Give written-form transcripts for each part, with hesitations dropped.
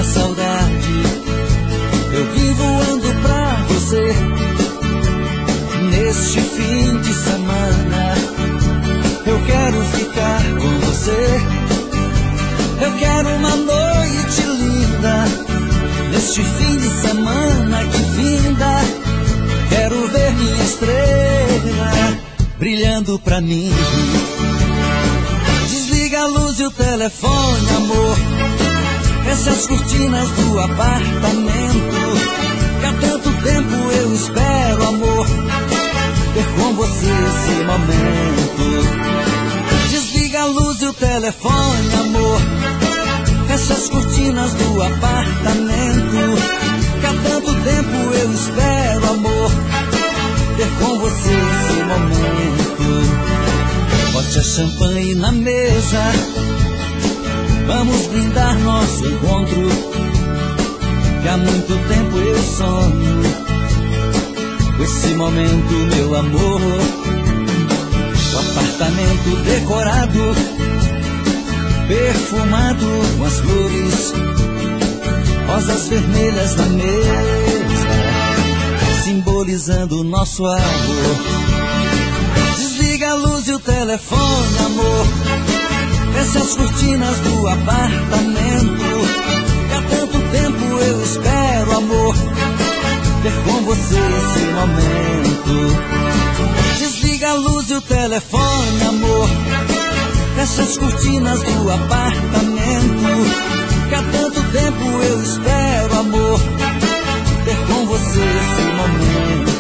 a saudade. Eu vim voando pra você neste fim de semana. Eu quero ficar com você. Eu quero uma noite linda neste fim de semana que finda. Quero ver minha estrela brilhando pra mim. Desliga a luz e o telefone, amor. Fecha as cortinas do apartamento, que há tanto tempo eu espero, amor, ter com você esse momento. Desliga a luz e o telefone, amor. Fecha as cortinas do apartamento, que há tanto tempo eu espero, amor, ter com você esse momento. Bote a champanhe na mesa, vamos brindar nosso encontro, que há muito tempo eu sonho com esse momento, meu amor. O apartamento decorado, perfumado com as flores, rosas vermelhas na mesa, simbolizando o nosso amor. Desliga a luz e o telefone, amor. Fecha as cortinas do apartamento, que há tanto tempo eu espero, amor, ter com você esse momento. Desliga a luz e o telefone, amor. Fecha as cortinas do apartamento, que há tanto tempo eu espero, amor, ter com você esse momento.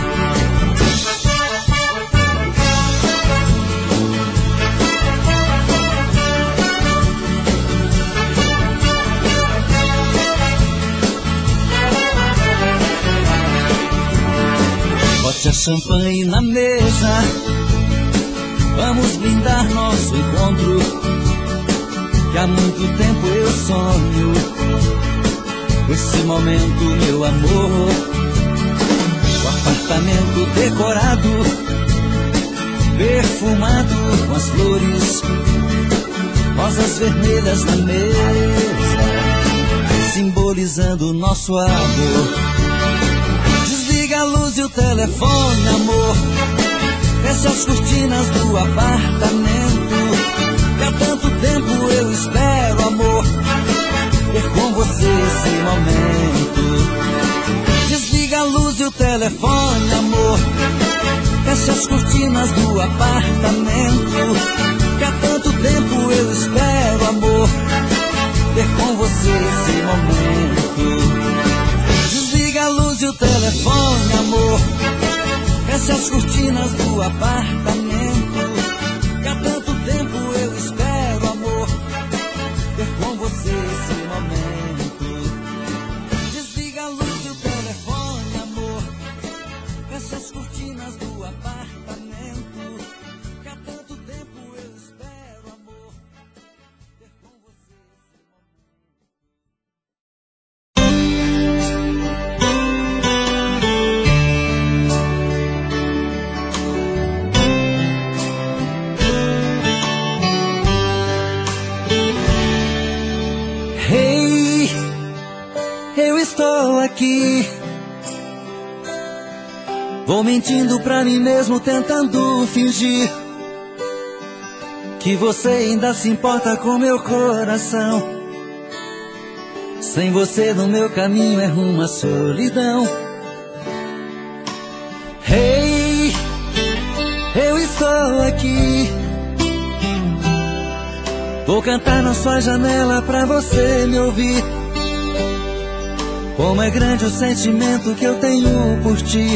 Bote a champanhe na mesa, vamos brindar nosso encontro, que há muito tempo eu sonho com esse momento, meu amor. O apartamento decorado, perfumado com as flores, rosas vermelhas na mesa, simbolizando o nosso amor. Desliga a luz e o telefone, amor. Fecha as cortinas do apartamento, que há tanto tempo eu espero, amor, ter com você esse momento. Desliga a luz e o telefone, amor. Fecha as cortinas do apartamento, que há tanto tempo eu espero, amor, ter com você esse momento. Desliga a luz e o telefone, amor. Fecha as cortinas do apartamento, que há tanto tempo eu espero, amor, ter com você esse momento. Desliga a luz e o telefone, amor. Fecha as cortinas do apartamento, que há tanto tempo eu espero, amor, ter com você esse momento. Eu estou aqui, vou mentindo pra mim mesmo, tentando fingir que você ainda se importa com meu coração. Sem você no meu caminho é rumo à solidão. Hey, eu estou aqui, vou cantar na sua janela pra você me ouvir. Como é grande o sentimento que eu tenho por ti.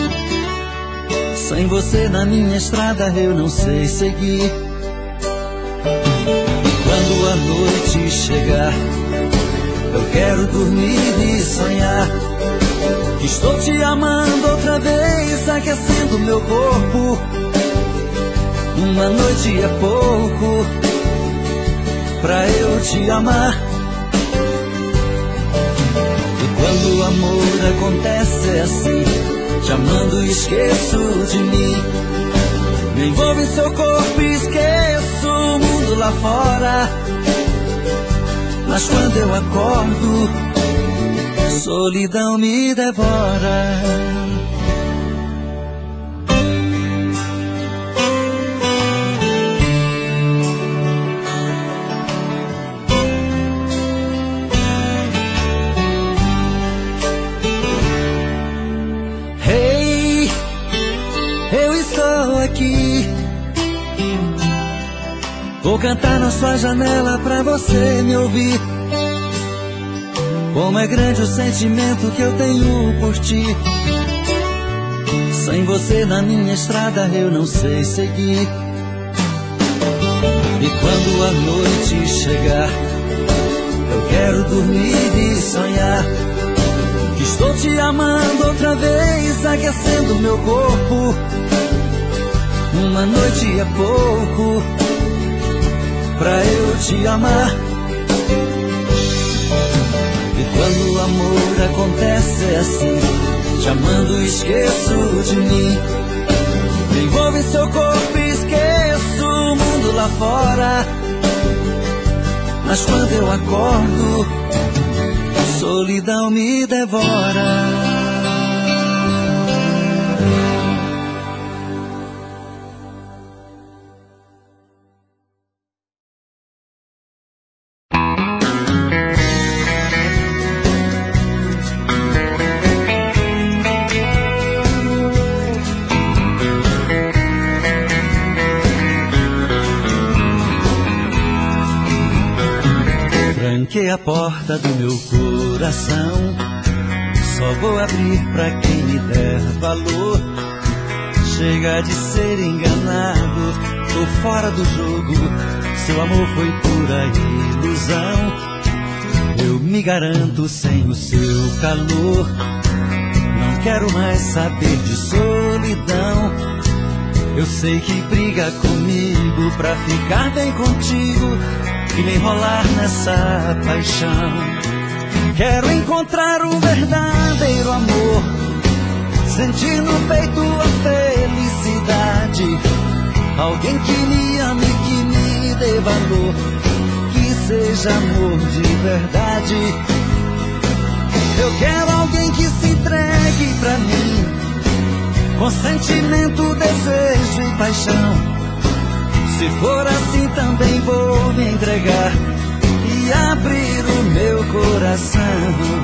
Sem você na minha estrada eu não sei seguir. E quando a noite chegar, eu quero dormir e sonhar que estou te amando outra vez, aquecendo meu corpo. Uma noite é pouco pra eu te amar. Quando o amor acontece é assim, te amando e esqueço de mim. Me envolvo em seu corpo e esqueço o mundo lá fora. Mas quando eu acordo, solidão me devora. Hey, eu estou aqui. Vou cantar na sua janela pra você me ouvir. Como é grande o sentimento que eu tenho por ti. Sem você na minha estrada eu não sei seguir. E quando a noite chegar, eu quero dormir e sonhar que estou te amando outra vez, aquecendo meu corpo. Uma noite é pouco pra eu te amar. E quando o amor acontece é assim, te amando esqueço de mim. Me envolvo em seu corpo e esqueço o mundo lá fora. Mas quando eu acordo, solidão me devora. Tranquei a porta do meu coração, só vou abrir pra quem me der valor. Chega de ser enganado, tô fora do jogo, seu amor foi pura ilusão. Eu me garanto sem o seu calor, não quero mais saber de solidão. Eu sei que briga comigo pra ficar bem contigo e me enrolar nessa paixão. Quero encontrar o verdadeiro amor, sentir no peito a felicidade. Alguém que me ame, que me dê valor, que seja amor de verdade. Eu quero alguém que se entregue pra mim, com sentimento, desejo e paixão. Se for assim também vou me entregar e abrir o meu coração.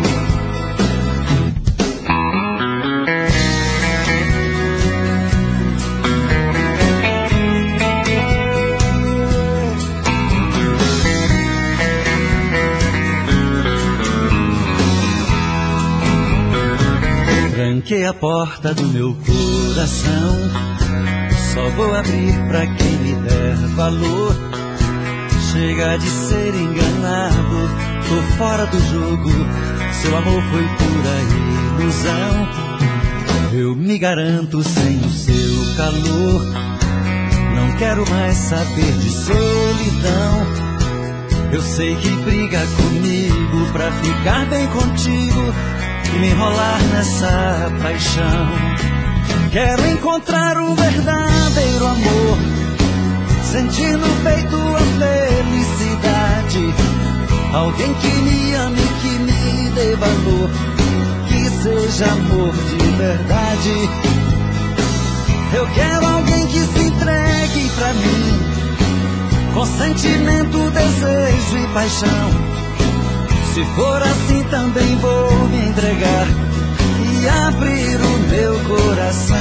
Tranquei a porta do meu coração, só vou abrir pra quem me der valor. Chega de ser enganado, tô fora do jogo, seu amor foi pura ilusão. Eu me garanto sem o seu calor, não quero mais saber de solidão. Eu sei que briga comigo pra ficar bem contigo e me enrolar nessa paixão. Quero encontrar o verdadeiro amor, sentir no peito a felicidade. Alguém que me ame, que me dê valor, que seja amor de verdade. Eu quero alguém que se entregue pra mim, com sentimento, desejo e paixão. Se for assim também vou me entregar e abrir o meu coração.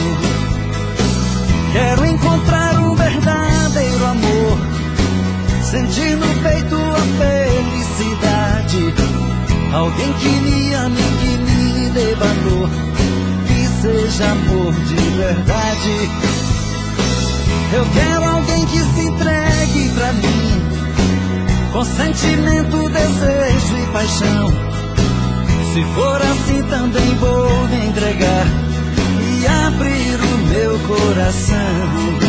Quero encontrar o verdadeiro amor, sentir no peito a felicidade. Alguém que me ame, que me dê valor, que seja amor de verdade. Eu quero alguém que se entregue pra mim, com sentimento, desejo e paixão. Se for assim também vou me entregar e abrir o meu coração.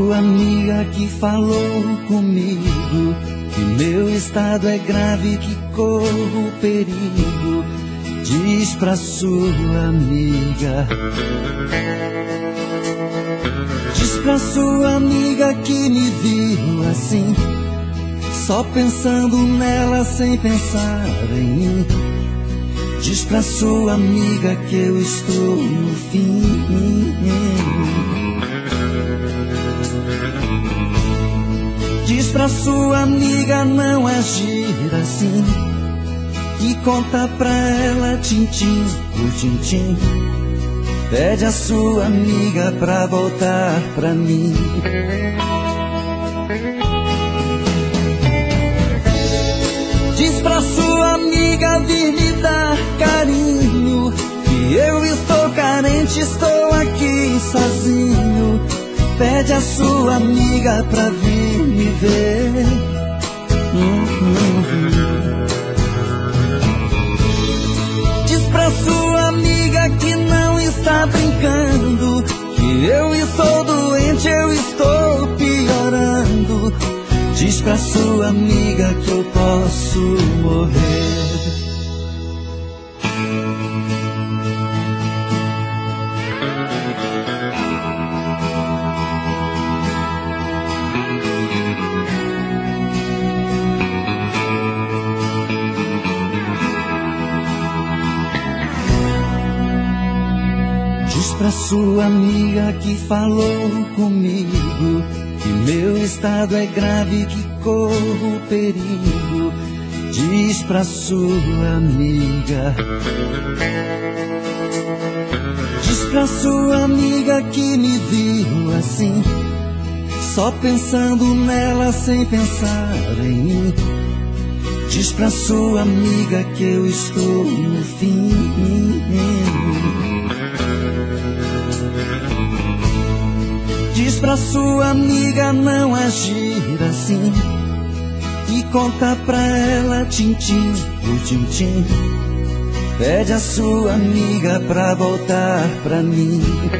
sua amiga que falou comigo que meu estado é grave, que corro perigo. Diz pra sua amiga, diz pra sua amiga que me viu assim, só pensando nela sem pensar em mim. Diz pra sua amiga que eu estou no fim. Diz pra sua amiga não agir assim, e conta pra ela tintim por tintim. Pede a sua amiga pra voltar pra mim. Diz pra sua amiga vir me dar carinho, que eu estou carente, estou aqui sozinho. Pede a sua amiga pra vir me ver. Diz pra sua amiga que não está brincando, que eu estou doente, eu estou piorando. Diz pra sua amiga que eu posso morrer. Diz pra sua amiga que falou comigo que meu estado é grave, que corro perigo. Diz pra sua amiga, diz pra sua amiga que me viu assim, só pensando nela sem pensar em mim. Diz pra sua amiga que eu estou no fim. Diz pra sua amiga não agir assim, e conta pra ela tintim por tintim. Pede a sua amiga pra voltar pra mim.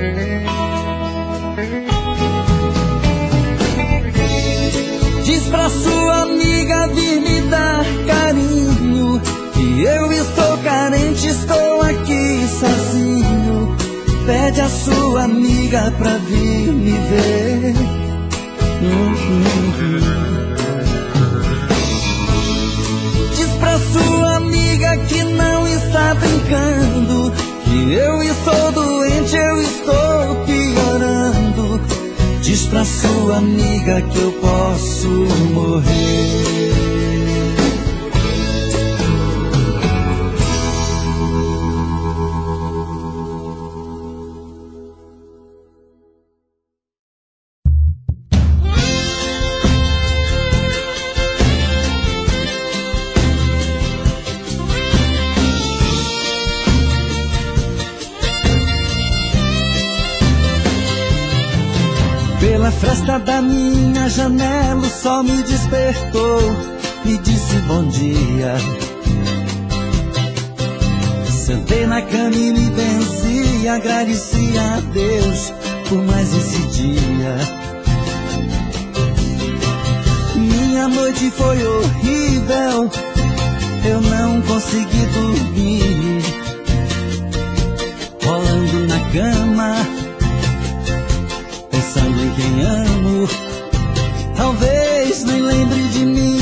Diz pra sua amiga vir me dar carinho, que eu estou carente, estou aqui sozinho. Pede a sua amiga pra vir me ver. Diz pra sua amiga que não está brincando, que eu estou doente, eu estou piorando. Diz pra sua amiga que eu posso morrer. Pela fresta da minha janela o sol me despertou, me disse bom dia. Sentei na cama e me benzi, agradeci a Deus por mais esse dia. Minha noite foi horrível, eu não consegui dormir, rolando na cama, pensando em quem amo, talvez nem lembre de mim.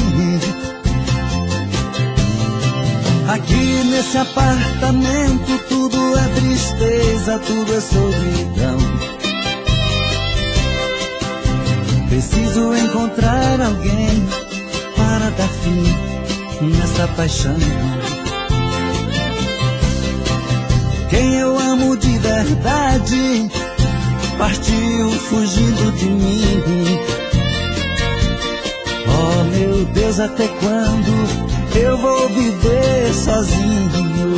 Aqui nesse apartamento tudo é tristeza, tudo é solidão. Preciso encontrar alguém para dar fim nessa paixão. Quem eu amo de verdade partiu fugindo de mim. Oh meu Deus, até quando eu vou viver sozinho?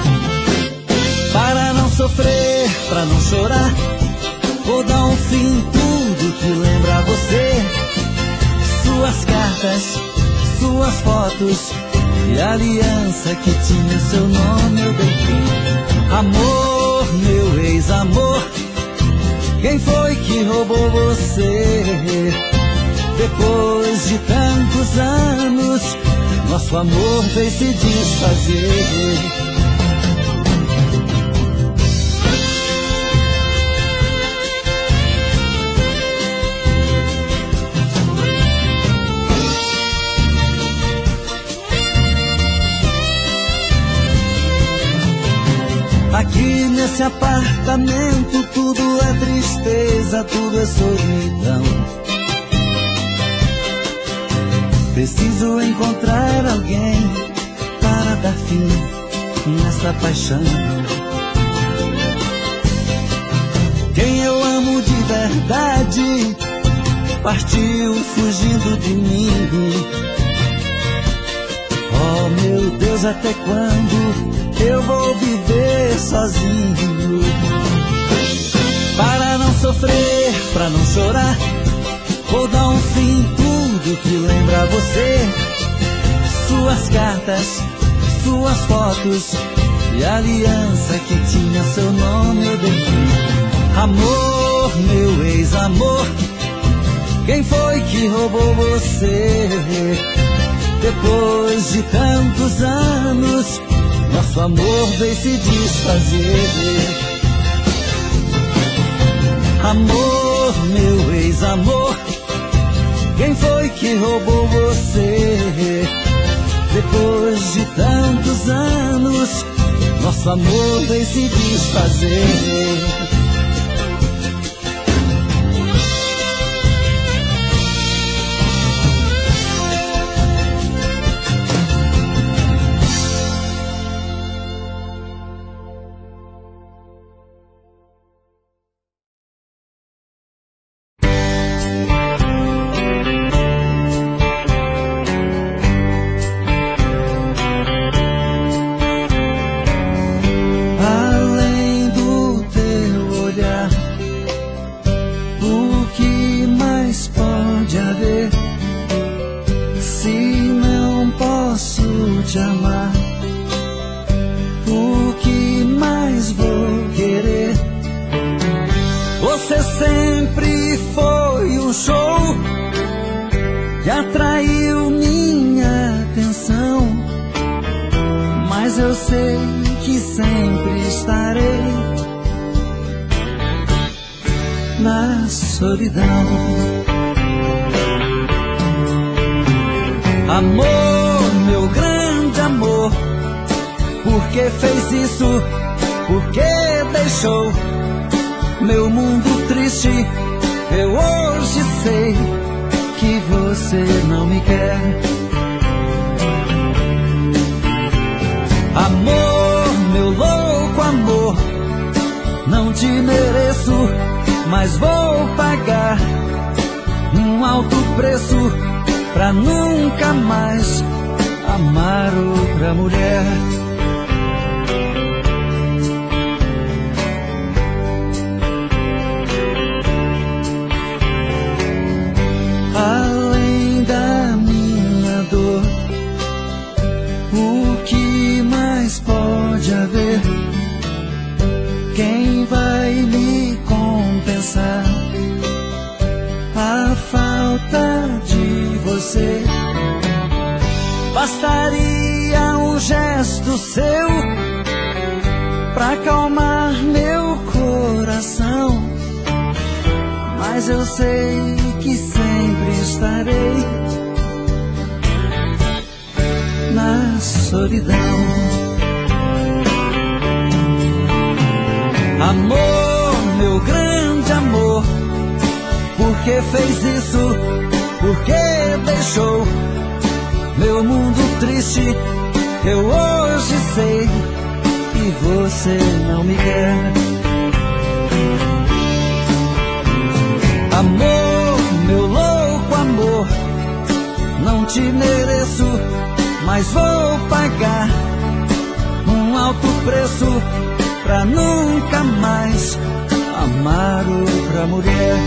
Para não sofrer, pra não chorar, vou dar um fim em tudo que lembra você. Suas cartas, suas fotos e a aliança que tinha seu nome eu dei fim. Amor, meu ex-amor, Quem foi que roubou você? Depois de tantos anos, nosso amor veio se desfazer. Aqui nesse apartamento tudo é tristeza, tudo é solidão. Preciso encontrar alguém para dar fim nessa paixão. Quem eu amo de verdade partiu fugindo de mim. Oh meu Deus, até quando eu vou viver sozinho? Para não sofrer, pra não chorar, vou dar um fim em tudo que lembra você. Suas cartas, suas fotos e a aliança que tinha seu nome eu dei. Amor, meu ex-amor, quem foi que roubou você? Depois de tantos anos, nosso amor veio se desfazer. Amor, meu ex-amor, quem foi que roubou você? Depois de tantos anos, nosso amor veio se desfazer. Amor, meu grande amor, por que fez isso? Por que deixou meu mundo triste? Eu hoje sei que você não me quer. Amor, meu louco amor, não te mereço, mas vou pagar um alto preço pra nunca mais amar outra mulher. Além da minha dor, o que mais pode haver? Quem vai me compensar a falta de você? Bastaria um gesto seu pra acalmar meu coração, mas eu sei que sempre estarei na solidão. Amor, meu grande amor, por que fez isso? Por que deixou meu mundo triste? Eu hoje sei que você não me quer. Amor, meu louco amor, não te mereço, mas vou pagar um alto preço pra nunca mais amar outra mulher.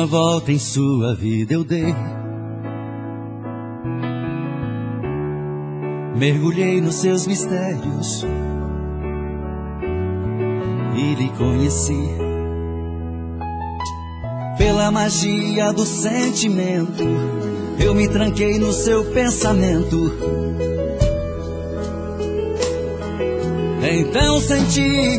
Uma volta em sua vida eu dei, mergulhei nos seus mistérios e lhe conheci. Pela magia do sentimento, eu me tranquei no seu pensamento. Então senti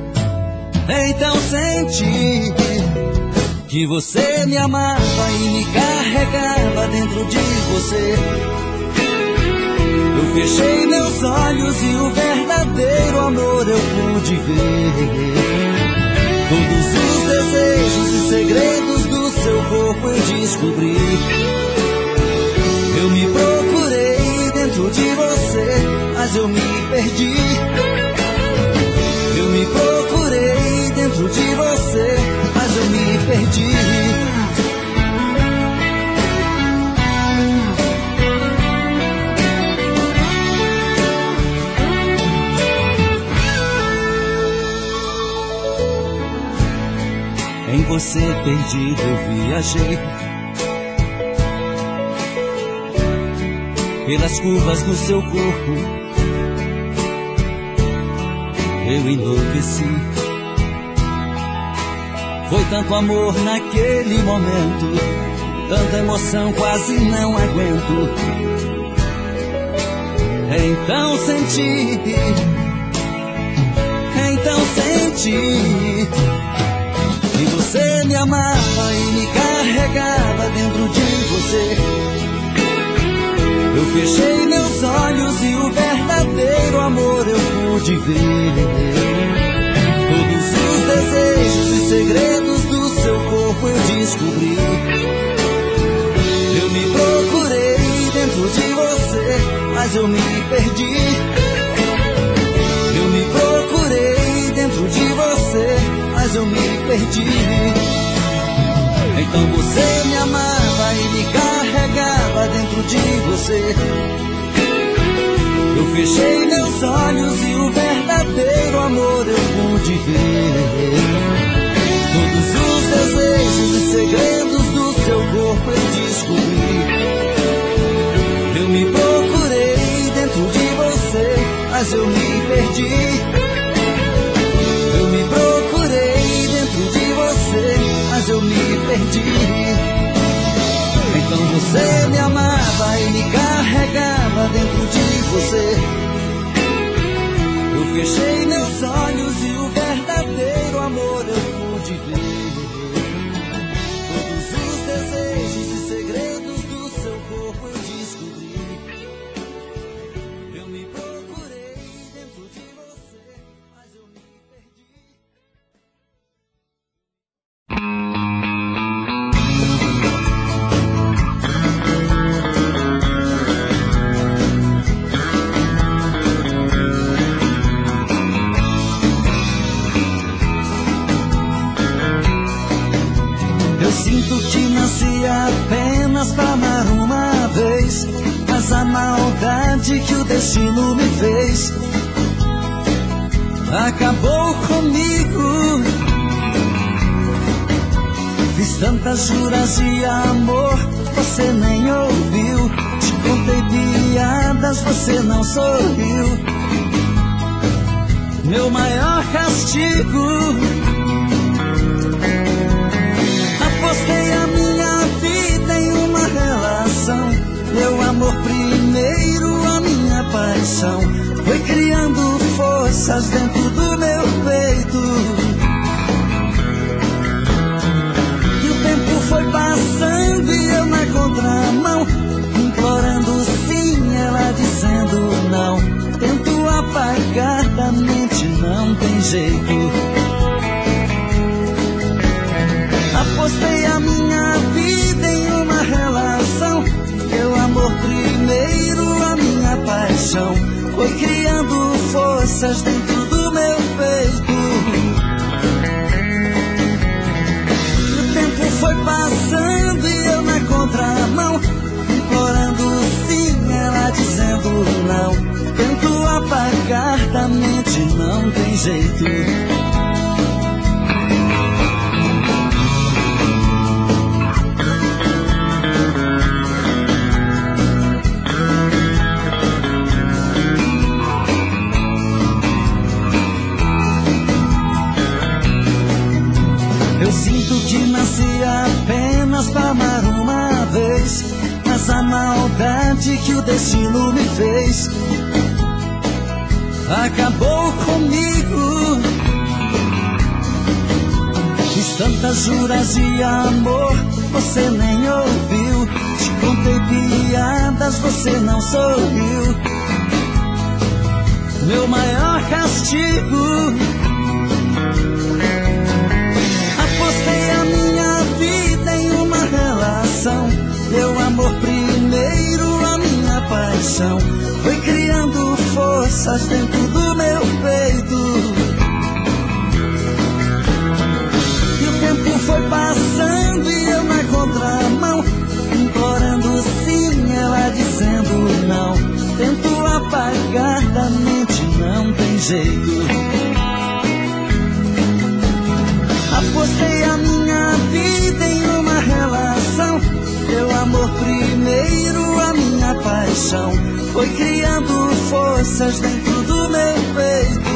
que você me amava e me carregava dentro de você. Eu fechei meus olhos e o verdadeiro amor eu pude ver. Todos os desejos e segredos do seu corpo eu descobri. Eu me procurei dentro de você, mas eu me perdi. Eu me procurei dentro de você, mas eu me perdi. Em você perdido eu viajei, pelas curvas do seu corpo eu enlouqueci. Foi tanto amor naquele momento, tanta emoção quase não aguento. Então senti que você me amava e me carregava dentro de você. Eu fechei meus olhos e o verdadeiro amor eu pude ver. Todos os desejos e segredos do seu corpo eu descobri. Eu me procurei dentro de você, mas eu me perdi. Eu me procurei dentro de você, mas eu me perdi. Então você me amava e me carregava dentro de você. Eu fechei meus olhos e o verdadeiro amor eu pude ver. Todos os desejos e segredos do seu corpo eu descobri. Eu me procurei dentro de você, mas eu me perdi. Eu me procurei dentro de você, mas eu me perdi. Então você me amava e me carregava dentro de você. Eu fechei meus olhos e o verdadeiro amor eu pude ver. Todos os desejos e segredos do seu corpo eu descobri. Eu me procurei dentro de você, mas eu me perdi. Sinto que nasci apenas pra amar uma vez, mas a maldade que o destino me fez acabou comigo. Fiz tantas juras de amor, você nem ouviu. Te contei piadas, você não sorriu. Meu maior castigo, apostei a minha vida em uma relação. Meu amor primeiro, a minha paixão, foi criando forças dentro do meu peito. E o tempo foi passando e eu na contramão, implorando sim, ela dizendo não. Tento apagar da mente, não tem jeito. Apostei a minha vida em uma relação. Meu amor primeiro, a minha paixão, foi criando forças dentro do meu peito. E o tempo foi passando e eu na contramão, implorando sim, ela dizendo não. Tento apagar da mente, não tem jeito. Eu sinto que nasci apenas pra amar uma vez, mas a maldade que o destino me fez acabou comigo. Fiz tantas juras de amor, você nem ouviu. Te contei piadas, você não sorriu. Meu maior castigo, apostei a minha vida em uma relação. Meu amor primeiro, a minha paixão, foi criando forças dentro do meu peito. E o tempo foi passando e eu na contramão, implorando sim, ela dizendo não. Tento apagar da mente, não tem jeito. Apostei a minha vida em uma relação. Meu amor primeiro, a minha paixão, foi criando forças dentro do meu peito.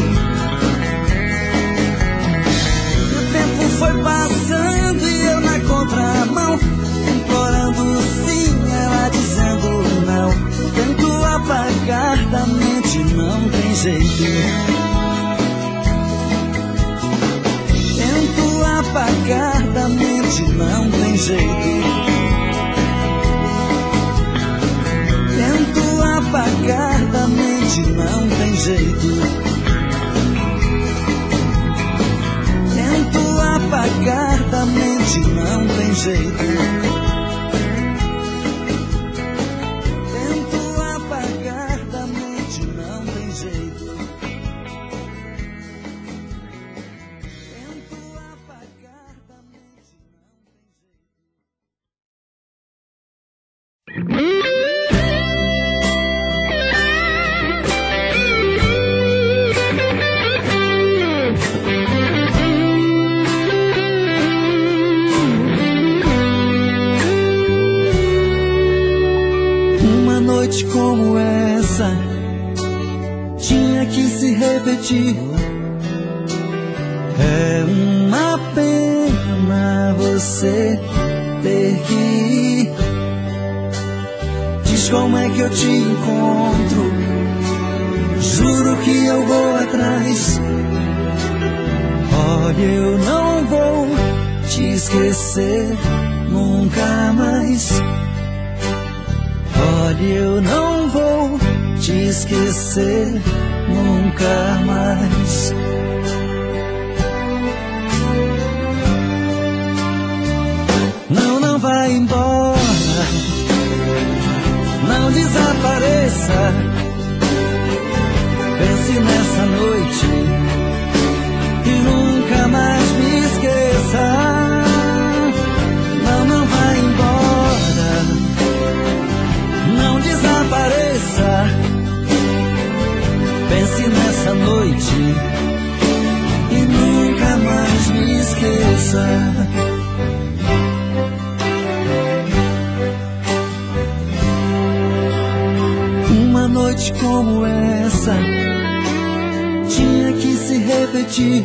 E o tempo foi passando e eu na contramão, implorando sim, ela dizendo não. Tento apagar da mente, não tem jeito. Tento apagar da mente, não tem jeito. Tento apagar da mente, não tem jeito. Tento apagar da mente, não tem jeito. Como essa tinha que se repetir. É uma pena você ter que ir. Diz como é que eu te encontro, juro que eu vou atrás. Olha, eu não vou te esquecer nunca mais. Olha, eu não vou te esquecer nunca mais. Não, não vai embora, não desapareça. Pense nessa noite e nunca mais me esqueça. Não, não vai embora, não desapareça. Pense nessa noite e nunca mais me esqueça. Uma noite como essa tinha que se repetir.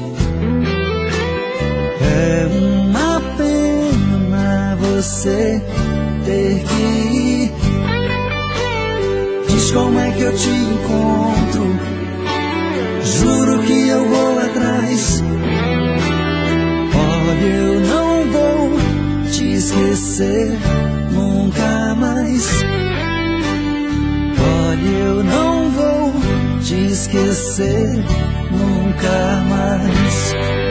É uma pena você ter que ir. Diz como é que eu te encontro, juro que eu vou atrás. Olha, eu não vou te esquecer nunca mais. Olha, eu não vou te esquecer nunca mais.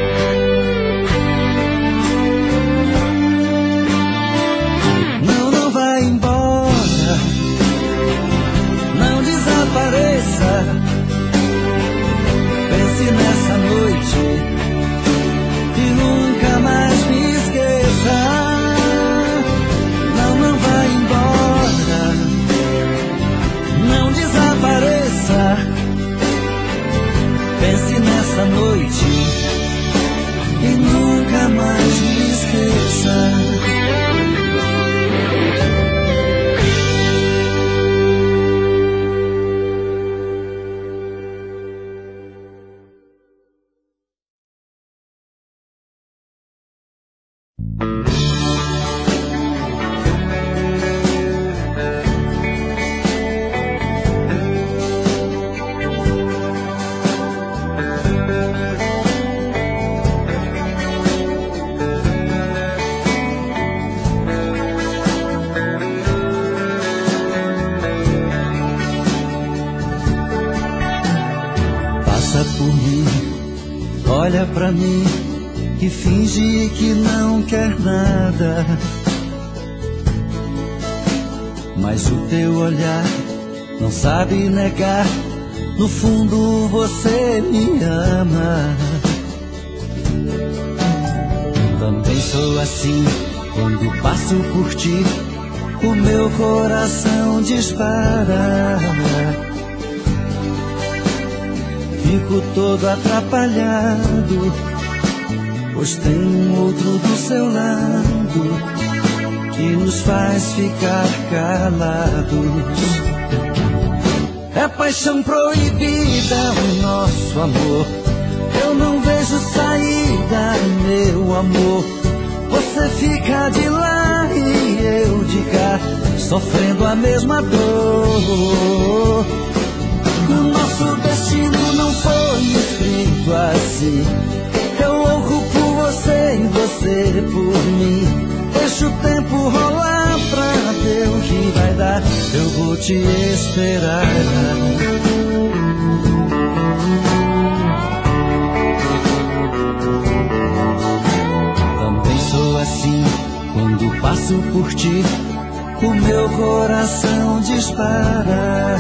Não, não vai embora, não desapareça. Pense nessa noite e nunca mais me esqueça. Não, não vai embora, não desapareça. Pense nessa noite e nunca mais me esqueça. Olha pra mim e finge que não quer nada, mas o teu olhar não sabe negar. No fundo você me ama. Também sou assim quando passo por ti, o meu coração dispara. Fico todo atrapalhado, pois tem um outro do seu lado que nos faz ficar calados. É paixão proibida o nosso amor, eu não vejo saída, meu amor. Você fica de lá e eu de cá, sofrendo a mesma dor. O nosso destino não foi escrito assim. Eu louco por você e você por mim. Deixa o tempo rolar pra ver o que vai dar. Eu vou te esperar. Também sou assim quando passo por ti, o meu coração dispara.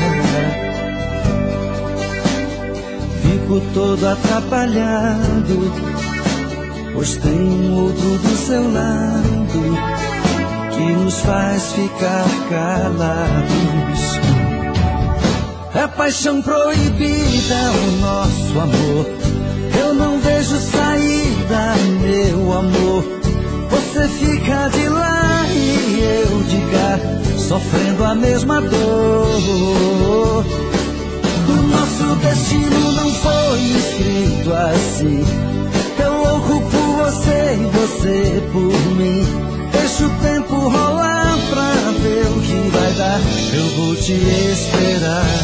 Fico todo atrapalhado, pois tem um outro do seu lado que nos faz ficar calados. É paixão proibida o nosso amor, eu não vejo saída, meu amor. Você fica de lá e eu de cá, sofrendo a mesma dor. O nosso destino não foi escrito assim. Eu louco por você e você por mim. Deixa o tempo rolar pra ver o que vai dar. Eu vou te esperar.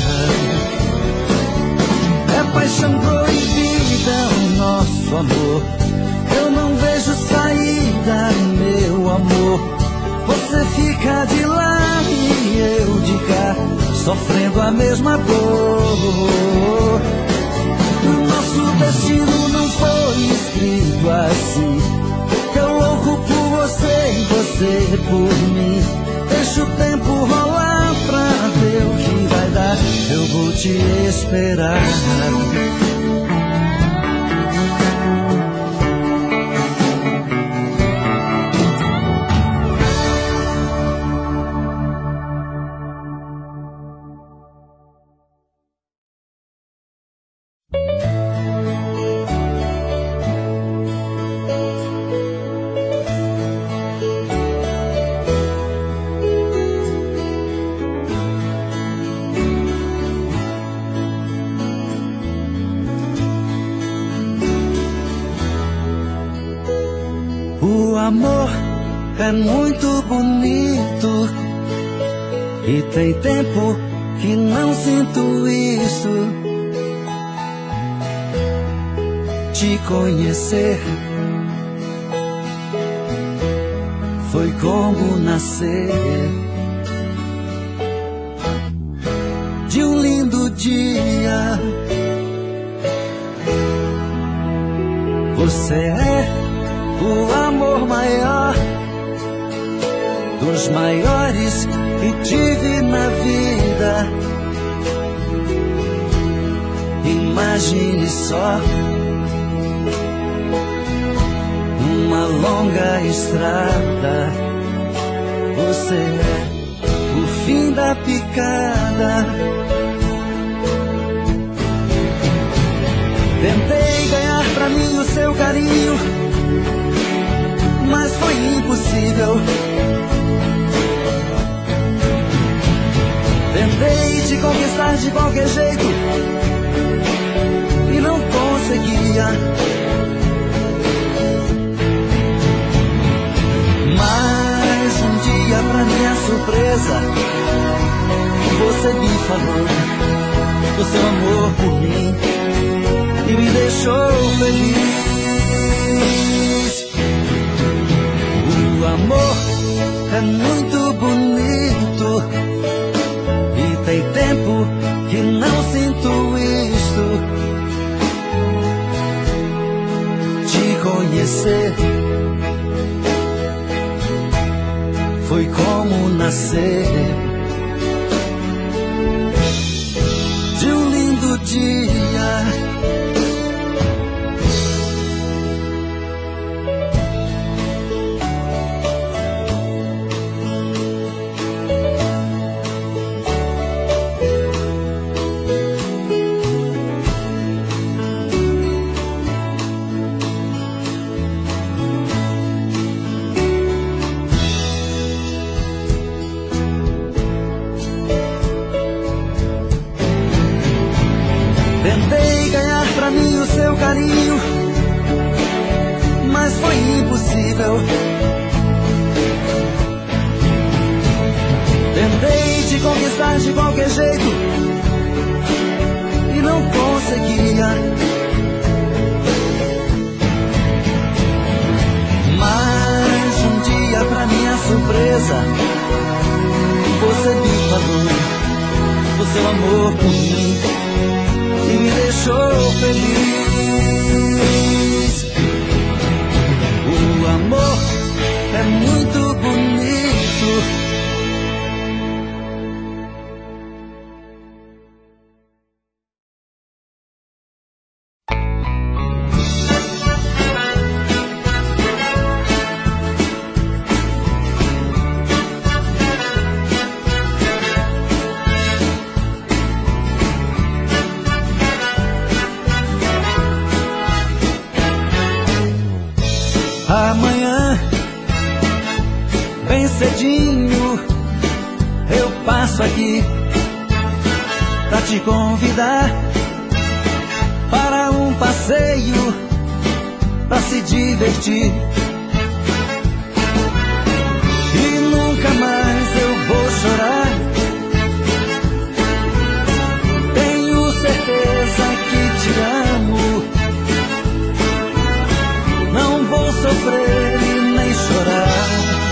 É paixão proibida o nosso amor, eu não vejo saída, meu amor. Você fica de lá e eu de cá, sofrendo a mesma dor. O nosso destino não foi escrito assim. Eu louco por você e você por mim. Deixa o tempo rolar pra ver o que vai dar. Eu vou te esperar. O amor é muito bonito e tem tempo que não sinto isso. Te conhecer foi como nascer de um lindo dia. Você é o amor maior dos maiores que tive na vida. Imagine só uma longa estrada. Você é o fim da picada. Tentei ganhar pra mim o seu carinho, mas foi impossível. Tentei te conquistar de qualquer jeito e não conseguia. deixou feliz. O amor é muito bonito e tem tempo que não sinto isto. Te conhecer foi como nascer de um lindo dia. Tentei ganhar pra mim o seu carinho, mas foi impossível. Tentei te conquistar de qualquer jeito e não conseguia. Mas um dia, pra minha surpresa, você me falou do seu amor por mim e me deixou feliz. O amor é muito bonito. Amanhã, bem cedinho, eu passo aqui pra te convidar para um passeio, pra se divertir. E nunca mais eu vou chorar. Tenho certeza que te amo. Não vou sofrer e nem chorar.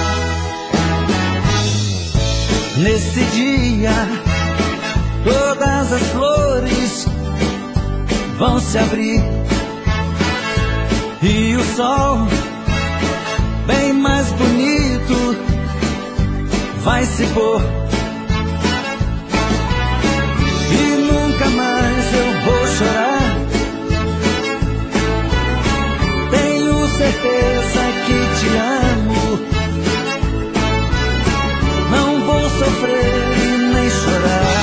Nesse dia, todas as flores vão se abrir e o sol, bem mais bonito, vai se pôr. E nunca mais eu vou chorar. Certeza que te amo. Não vou sofrer e nem chorar.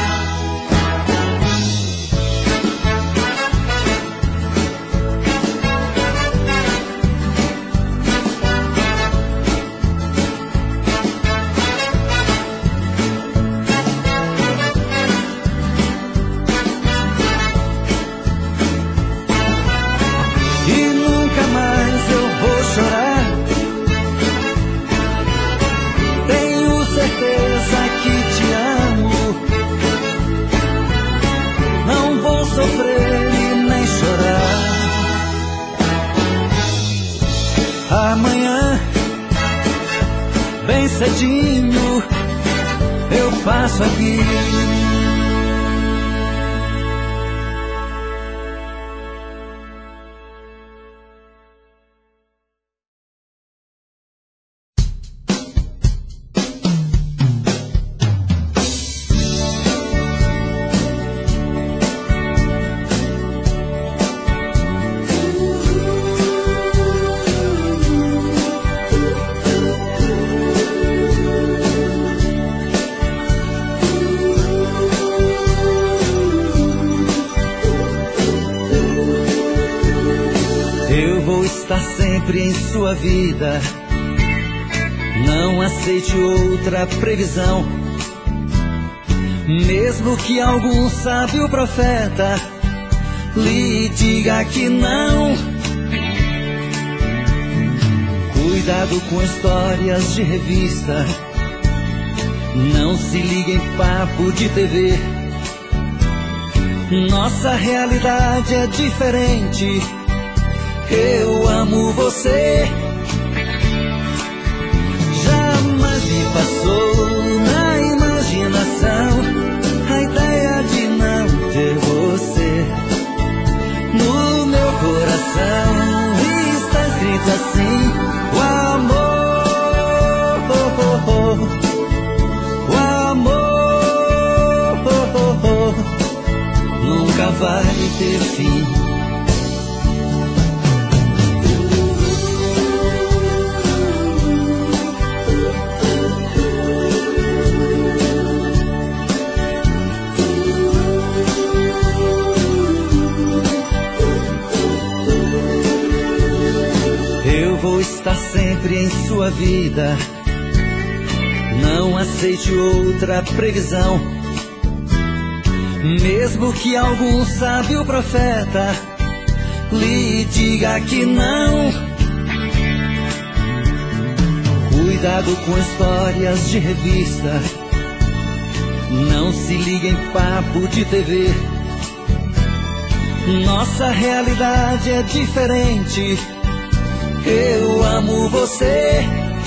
Tenho certeza que te amo. Não vou sofrer e nem chorar. Amanhã, bem cedinho, eu passo aqui. Está sempre em sua vida. Não aceite outra previsão. Mesmo que algum sábio profeta lhe diga que não. Cuidado com histórias de revista. Não se ligue em papo de TV. Nossa realidade é diferente. Eu amo você. Jamais me passou na imaginação a ideia de não ter você. No meu coração está escrito assim: o amor, o amor nunca vai ter fim. Vou estar sempre em sua vida. Não aceite outra previsão. Mesmo que algum sábio profeta lhe diga que não. Cuidado com histórias de revista. Não se ligue em papo de TV. Nossa realidade é diferente. Eu amo você.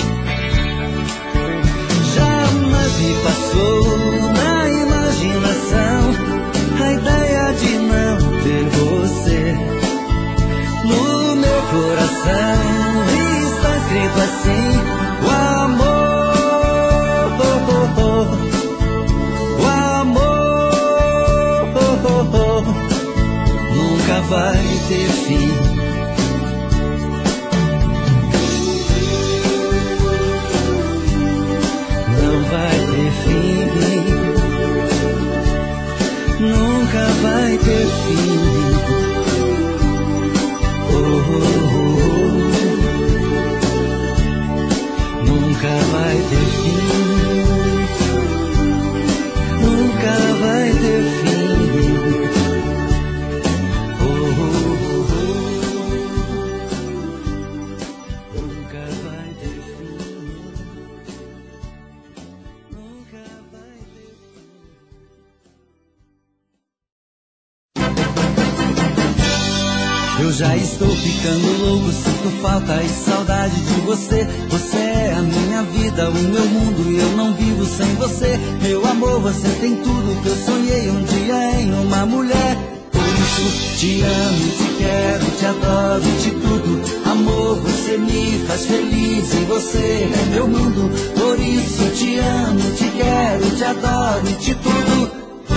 Jamais me passou na imaginação a ideia de não ter você. No meu coração está escrito assim: o amor, o amor nunca vai ter fim. Vai ter fim, nunca vai ter fim. Oh, oh, oh. Nunca vai ter fim, nunca vai ter fim. Oh, oh, oh. Nunca vai ter fim. Eu já estou ficando louco, sinto falta e saudade de você. Você é a minha vida, o meu mundo e eu não vivo sem você. Meu amor, você tem tudo que eu sonhei um dia em uma mulher. Por isso te amo, te quero, te adoro, te tudo. Amor, você me faz feliz e você é meu mundo. Por isso te amo, te quero, te adoro, te tudo.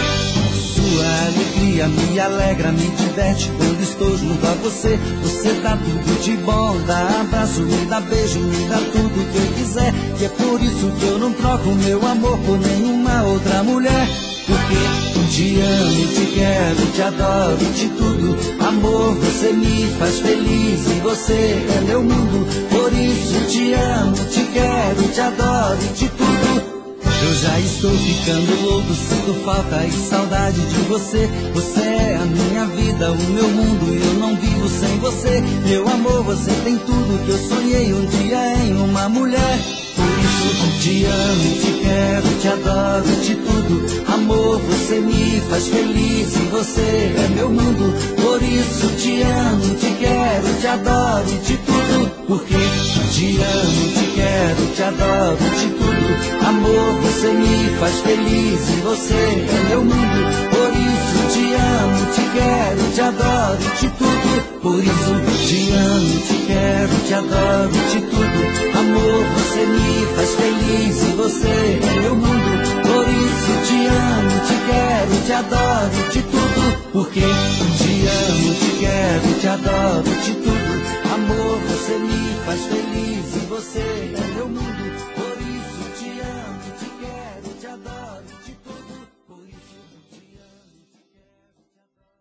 Sua alegria me alegra, me diverte quando estou junto a você. Você dá tudo de bom, dá abraço, me dá beijo, me dá tudo que eu quiser. E é por isso que eu não troco meu amor por nenhuma outra mulher. Porque te amo, te quero, te adoro, te tudo. Amor, você me faz feliz e você é meu mundo. Por isso te amo, te quero, te adoro, te tudo. Eu já estou ficando louco, sinto falta e saudade de você. Você é a minha vida, o meu mundo e eu não vivo sem você. Meu amor, você tem tudo que eu sonhei um dia em uma mulher. Por isso te amo, te quero, te adoro, te tudo. Amor, você me faz feliz e você é meu mundo. Por isso te amo, te quero, te adoro, te tudo. Porque te amo, te quero, te adoro, te tudo. Amor, você me faz feliz e você é meu mundo. Por isso te amo, te quero, te adoro, te tudo. Por isso te amo, te quero, te adoro, te tudo. Amor, você me faz feliz e você é meu mundo. Por isso te amo, te quero, te adoro, te tudo. Porque te amo, te quero, te adoro, te tudo. Amor, você me faz feliz e você é meu mundo. Por isso te amo, te quero, te adoro, te tudo. Por isso te amo, te quero, te adoro.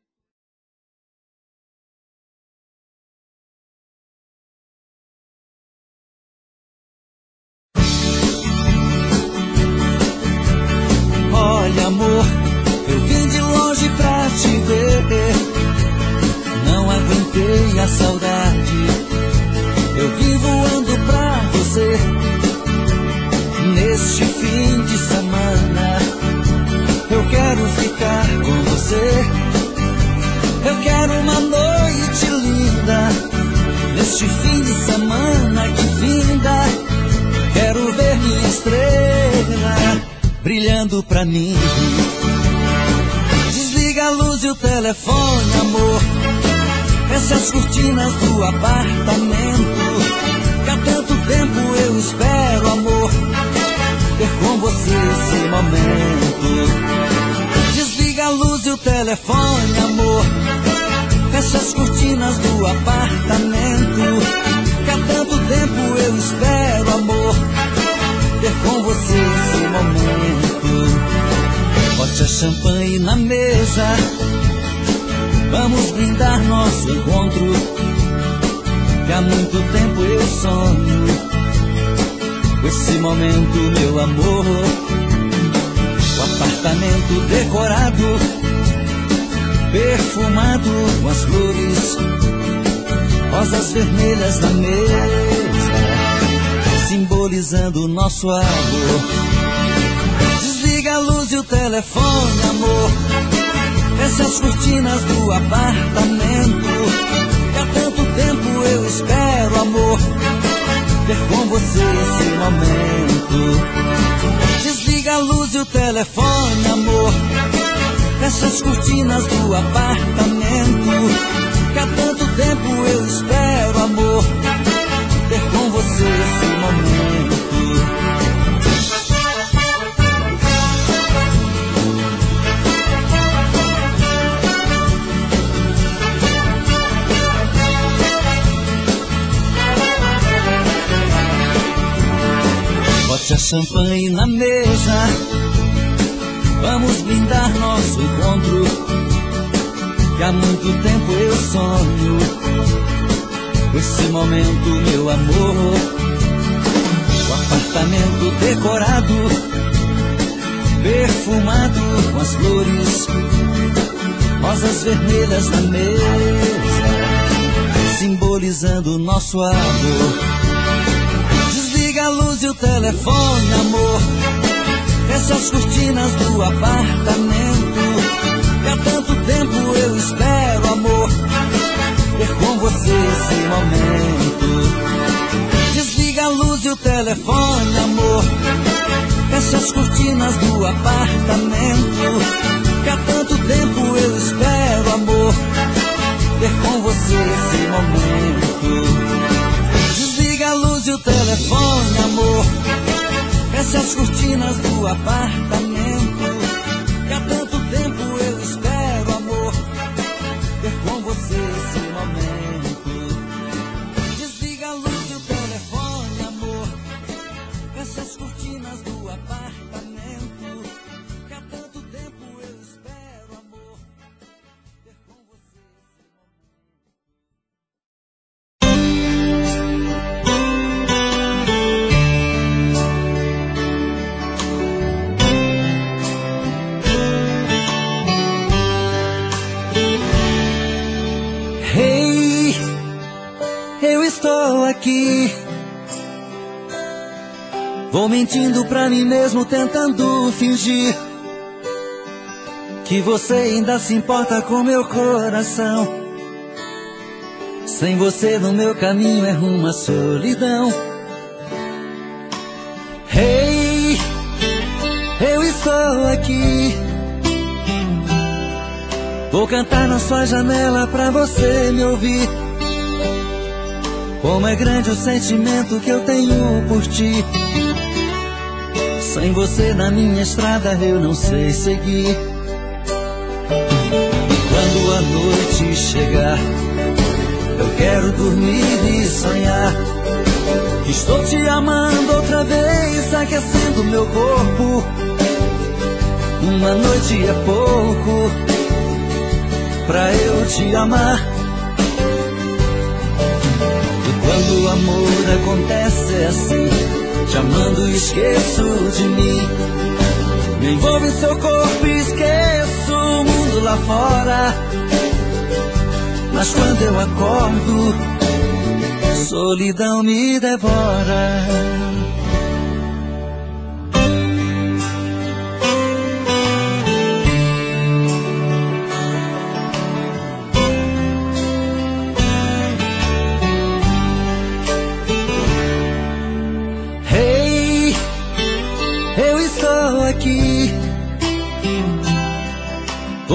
Olha, amor, eu vim de longe pra te ver. Não aguentei a saudade. Eu vim voando pra você. Eu quero uma noite linda, neste fim de semana que finda. Quero ver minha estrela brilhando pra mim. Desliga a luz e o telefone, amor. Fecha as cortinas do apartamento, que há tanto tempo eu espero, amor, ter com você esse momento. Desliga a luz e o telefone, amor. Fecha as cortinas do apartamento, que há tanto tempo eu espero, amor, ter com você esse momento. Bote a champanhe na mesa, vamos brindar nosso encontro, que há muito tempo eu sonho com esse momento, meu amor. O apartamento decorado, perfumado com as flores, rosas vermelhas na mesa, simbolizando o nosso amor. Desliga a luz e o telefone, amor. Fecha as cortinas do apartamento, que há tanto tempo eu espero, amor, ter com você esse momento. Desliga a luz e o telefone, amor. Fecha as cortinas do apartamento, que há tanto tempo eu espero, amor, ter com você esse momento. Bote a champanhe na mesa, vamos brindar nosso encontro, que há muito tempo eu sonho com esse momento, meu amor. O apartamento decorado, perfumado com as flores, rosas vermelhas na mesa, simbolizando o nosso amor. Desliga a luz e o telefone, amor. Fecha as cortinas do apartamento, que há tanto tempo eu espero, amor, ter com você esse momento. Desliga a luz e o telefone, amor. Fecha as cortinas do apartamento, que há tanto tempo eu espero, amor, ter com você esse momento. Desliga a luz e o telefone, amor. Fecha as cortinas do apartamento, que há tanto tempo eu espero, amor, ter com você esse momento. Desliga a luz e o telefone, amor. Fecha as cortinas do apartamento, que há tanto tempo eu espero, amor, ter com você esse momento. Estou aqui, vou mentindo pra mim mesmo, tentando fingir que você ainda se importa com meu coração. Sem você no meu caminho é rumo à solidão. Hey, eu estou aqui, vou cantar na sua janela pra você me ouvir. Como é grande o sentimento que eu tenho por ti. Sem você na minha estrada eu não sei seguir. E quando a noite chegar, eu quero dormir e sonhar que estou te amando outra vez, aquecendo meu corpo. Uma noite é pouco pra eu te amar. Quando o amor acontece é assim, te amando e esqueço de mim. Me envolvo em seu corpo e esqueço o mundo lá fora. Mas quando eu acordo, solidão me devora.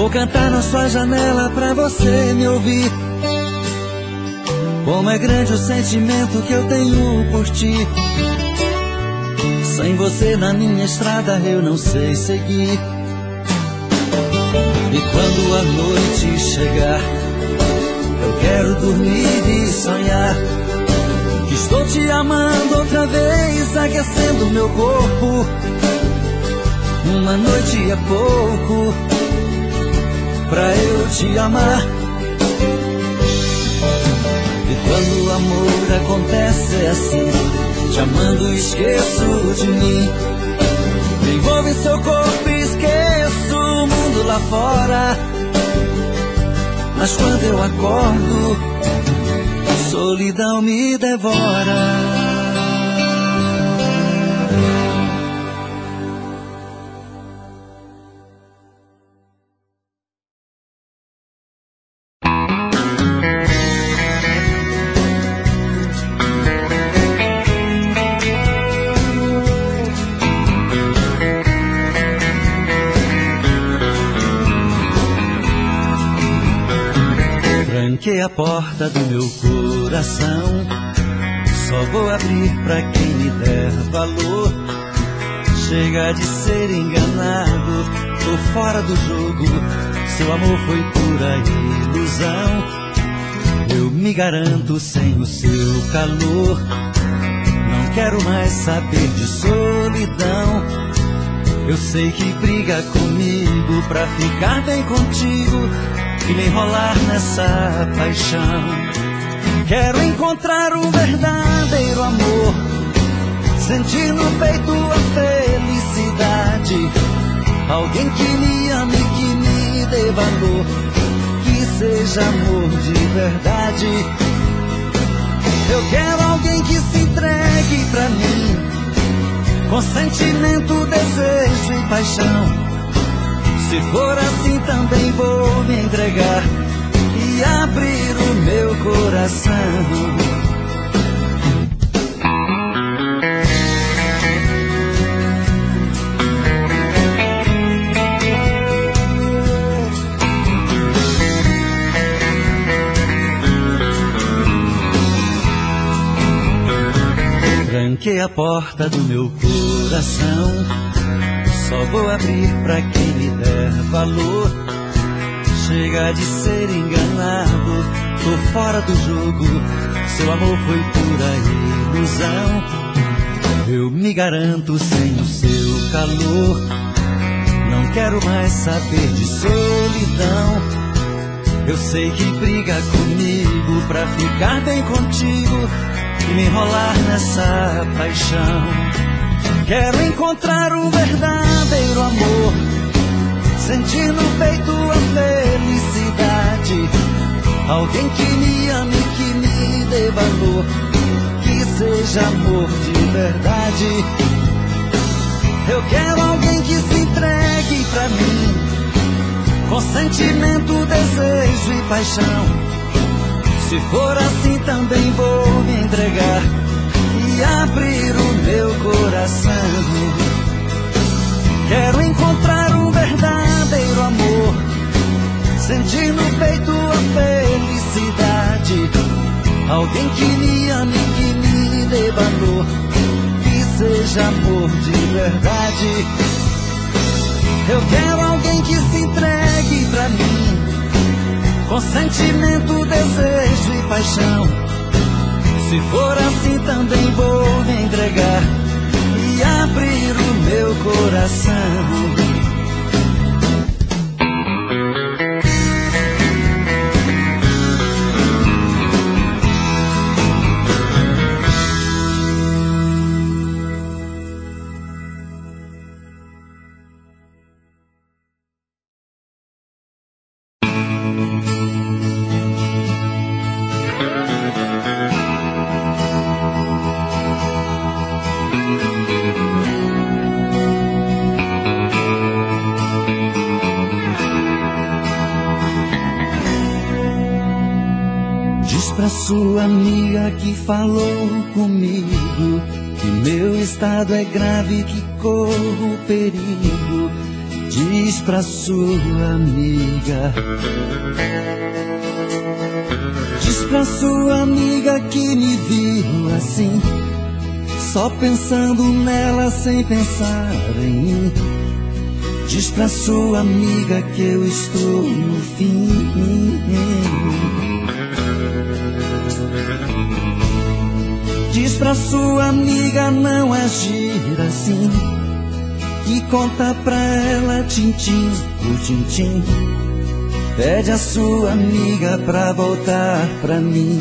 Vou cantar na sua janela pra você me ouvir. Como é grande o sentimento que eu tenho por ti. Sem você na minha estrada eu não sei seguir. E quando a noite chegar, eu quero dormir e sonhar que estou te amando outra vez, aquecendo meu corpo. Uma noite é pouco pra eu te amar. E quando o amor acontece é assim, te amando esqueço de mim. Me envolvo em seu corpo e esqueço o mundo lá fora. Mas quando eu acordo, solidão me devora. Tranquei a porta do meu coração, só vou abrir pra quem me der valor. Chega de ser enganado, tô fora do jogo, seu amor foi pura ilusão. Eu me garanto sem o seu calor, não quero mais saber de solidão. Eu sei que briga comigo pra ficar bem contigo e me enrolar nessa paixão. Quero encontrar o verdadeiro amor, sentir no peito a felicidade. Alguém que me ame, que me dê valor, que seja amor de verdade. Eu quero alguém que se entregue pra mim, com sentimento, desejo e paixão. Se for assim também vou me entregar e abrir o meu coração. Tranquei a porta do meu coração, só vou abrir pra quem me der valor. Chega de ser enganado, tô fora do jogo, seu amor foi pura ilusão. Eu me garanto sem o seu calor, não quero mais saber de solidão. Eu sei que briga comigo pra ficar bem contigo e me enrolar nessa paixão. Quero encontrar o verdadeiro amor, sentir no peito a felicidade. Alguém que me ame, que me dê valor, que seja amor de verdade. Eu quero alguém que se entregue pra mim, com sentimento, desejo e paixão. Se for assim também vou me entregar e abrir o meu coração. Quero encontrar o verdadeiro amor, sentir no peito a felicidade. Alguém que me ame, que me dê valor, que seja amor de verdade. Eu quero alguém que se entregue pra mim, com sentimento, desejo e paixão. Se for assim também vou me entregar e abrir o meu coração. Pra sua amiga que falou comigo que meu estado é grave, que corro perigo diz pra sua amiga. Diz pra sua amiga que me viu assim, só pensando nela sem pensar em mim. Diz pra sua amiga que eu estou no fim. Diz pra sua amiga não agir assim, e conta pra ela tintim por tintim. Pede a sua amiga pra voltar pra mim.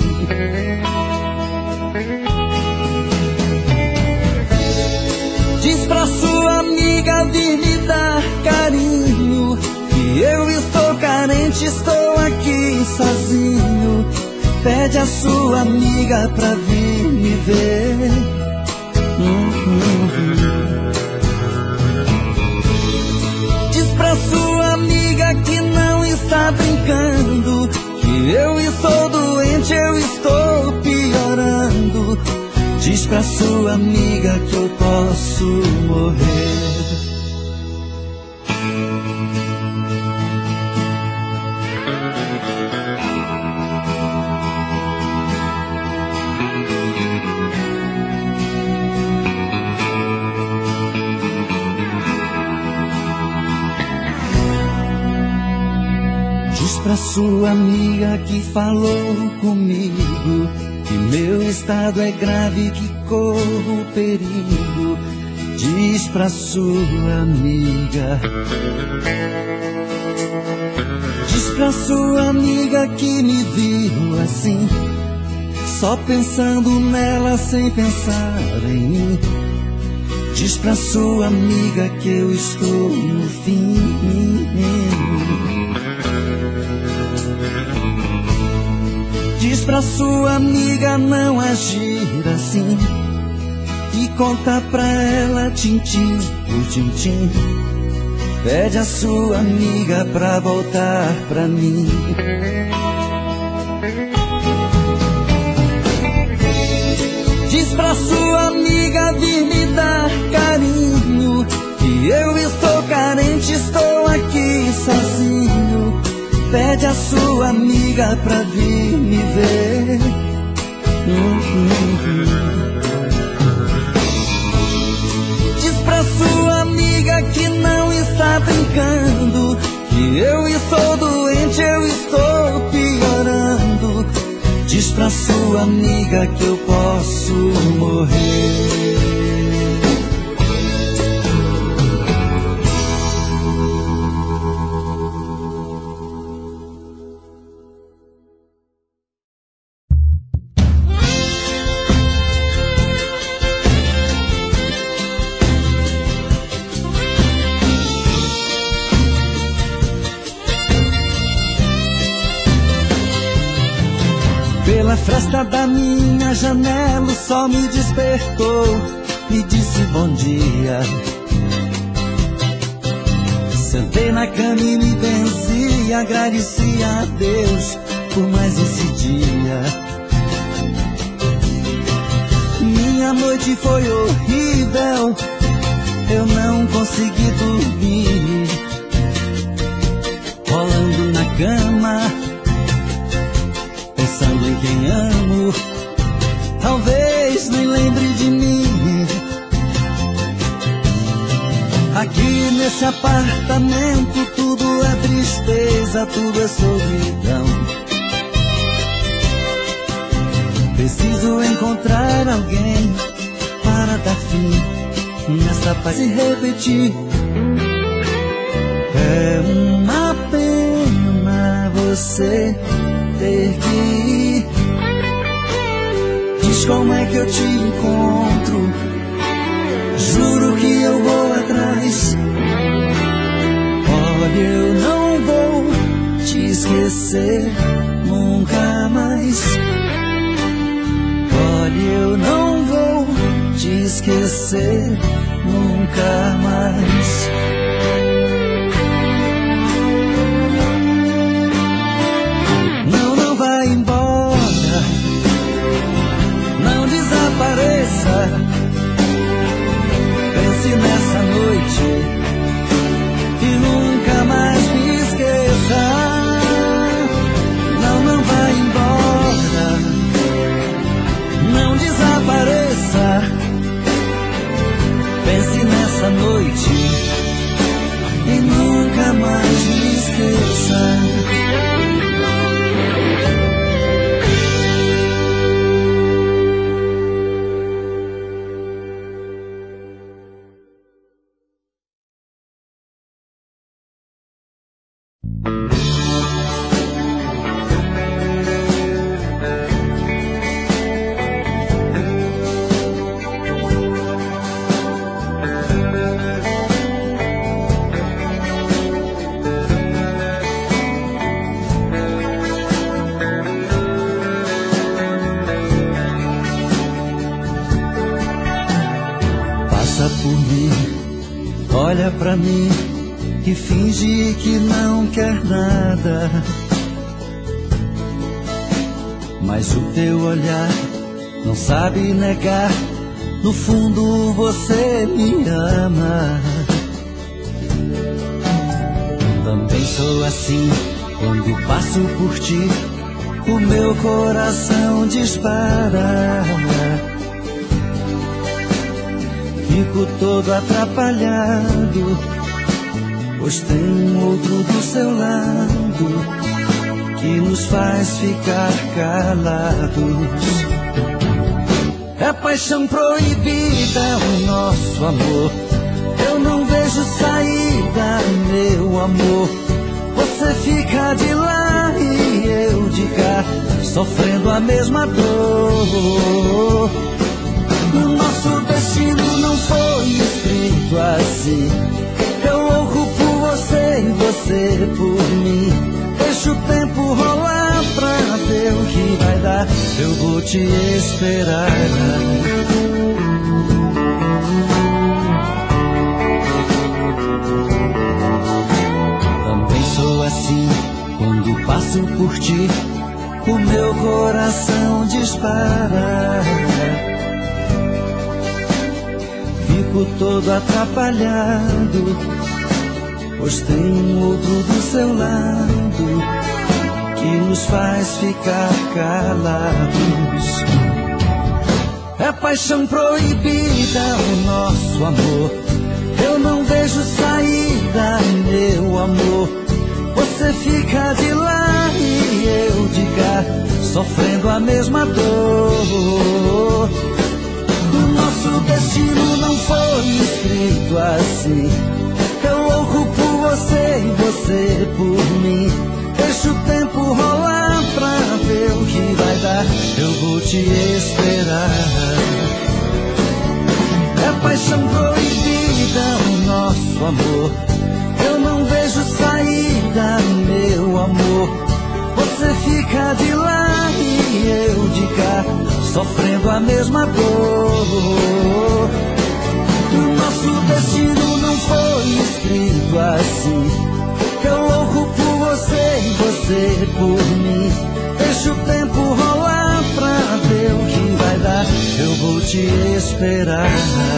Diz pra sua amiga vir me dar carinho, que eu estou carente, estou aqui sozinho. Pede a sua amiga pra vir me ver. Diz pra sua amiga que não está brincando, que eu estou doente, eu estou piorando. Diz pra sua amiga que eu posso morrer. Diz pra sua amiga que falou comigo, que meu estado é grave, que corro perigo. Diz pra sua amiga. Diz pra sua amiga que me viu assim, só pensando nela sem pensar em mim. Diz pra sua amiga que eu estou no fim. Diz pra sua amiga não agir assim, e conta pra ela tintim por tintim. Pede a sua amiga pra voltar pra mim. Diz pra sua amiga vir me dar carinho, que eu estou carente, estou aqui sozinho. Pede a sua amiga pra vir me ver. Diz pra sua amiga que não está brincando, que eu estou doente, eu estou piorando. Diz pra sua amiga que eu posso morrer. Pela fresta da minha janela o sol me despertou, me disse bom dia. Sentei na cama e me benzi, agradeci a Deus por mais esse dia. Minha noite foi horrível, eu não consegui dormir, rolando na cama, pensando em quem amo, talvez nem lembre de mim. Aqui nesse apartamento tudo é tristeza, tudo é solidão. Preciso encontrar alguém para dar fim nessa paz se repetir. É uma pena você ter que ir. Diz como é que eu te encontro, juro que eu vou atrás. Olha, eu não vou te esquecer nunca mais. Olha, eu não vou te esquecer nunca mais. Não vai embora, não desapareça. Pense nessa noite e olha pra mim e finge que não quer nada, mas o teu olhar não sabe negar, no fundo você me ama. Também sou assim, quando passo por ti, o meu coração dispara. Fico todo atrapalhado, pois tem um outro do seu lado que nos faz ficar calados. É paixão proibida o nosso amor, eu não vejo saída, meu amor. Você fica de lá e eu de cá, sofrendo a mesma dor. O nosso destino não foi escrito assim, eu louco por você e você por mim. Deixa o tempo rolar pra ver o que vai dar, eu vou te esperar. Também sou assim, quando passo por ti, o meu coração dispara. Fico todo atrapalhado, pois tem um outro do seu lado que nos faz ficar calados. É paixão proibida o nosso amor, eu não vejo saída, meu amor. Você fica de lá e eu de cá, sofrendo a mesma dor. O nosso destino não foi escrito assim, eu louco por você e você por mim. Deixa o tempo rolar pra ver o que vai dar, eu vou te esperar. É paixão proibida o nosso amor, eu não vejo saída, meu amor. Você fica de lá e eu de cá, sofrendo a mesma dor. O nosso destino não foi escrito assim, eu louco por você e você por mim. Deixa o tempo rolar pra ver o que vai dar, eu vou te esperar.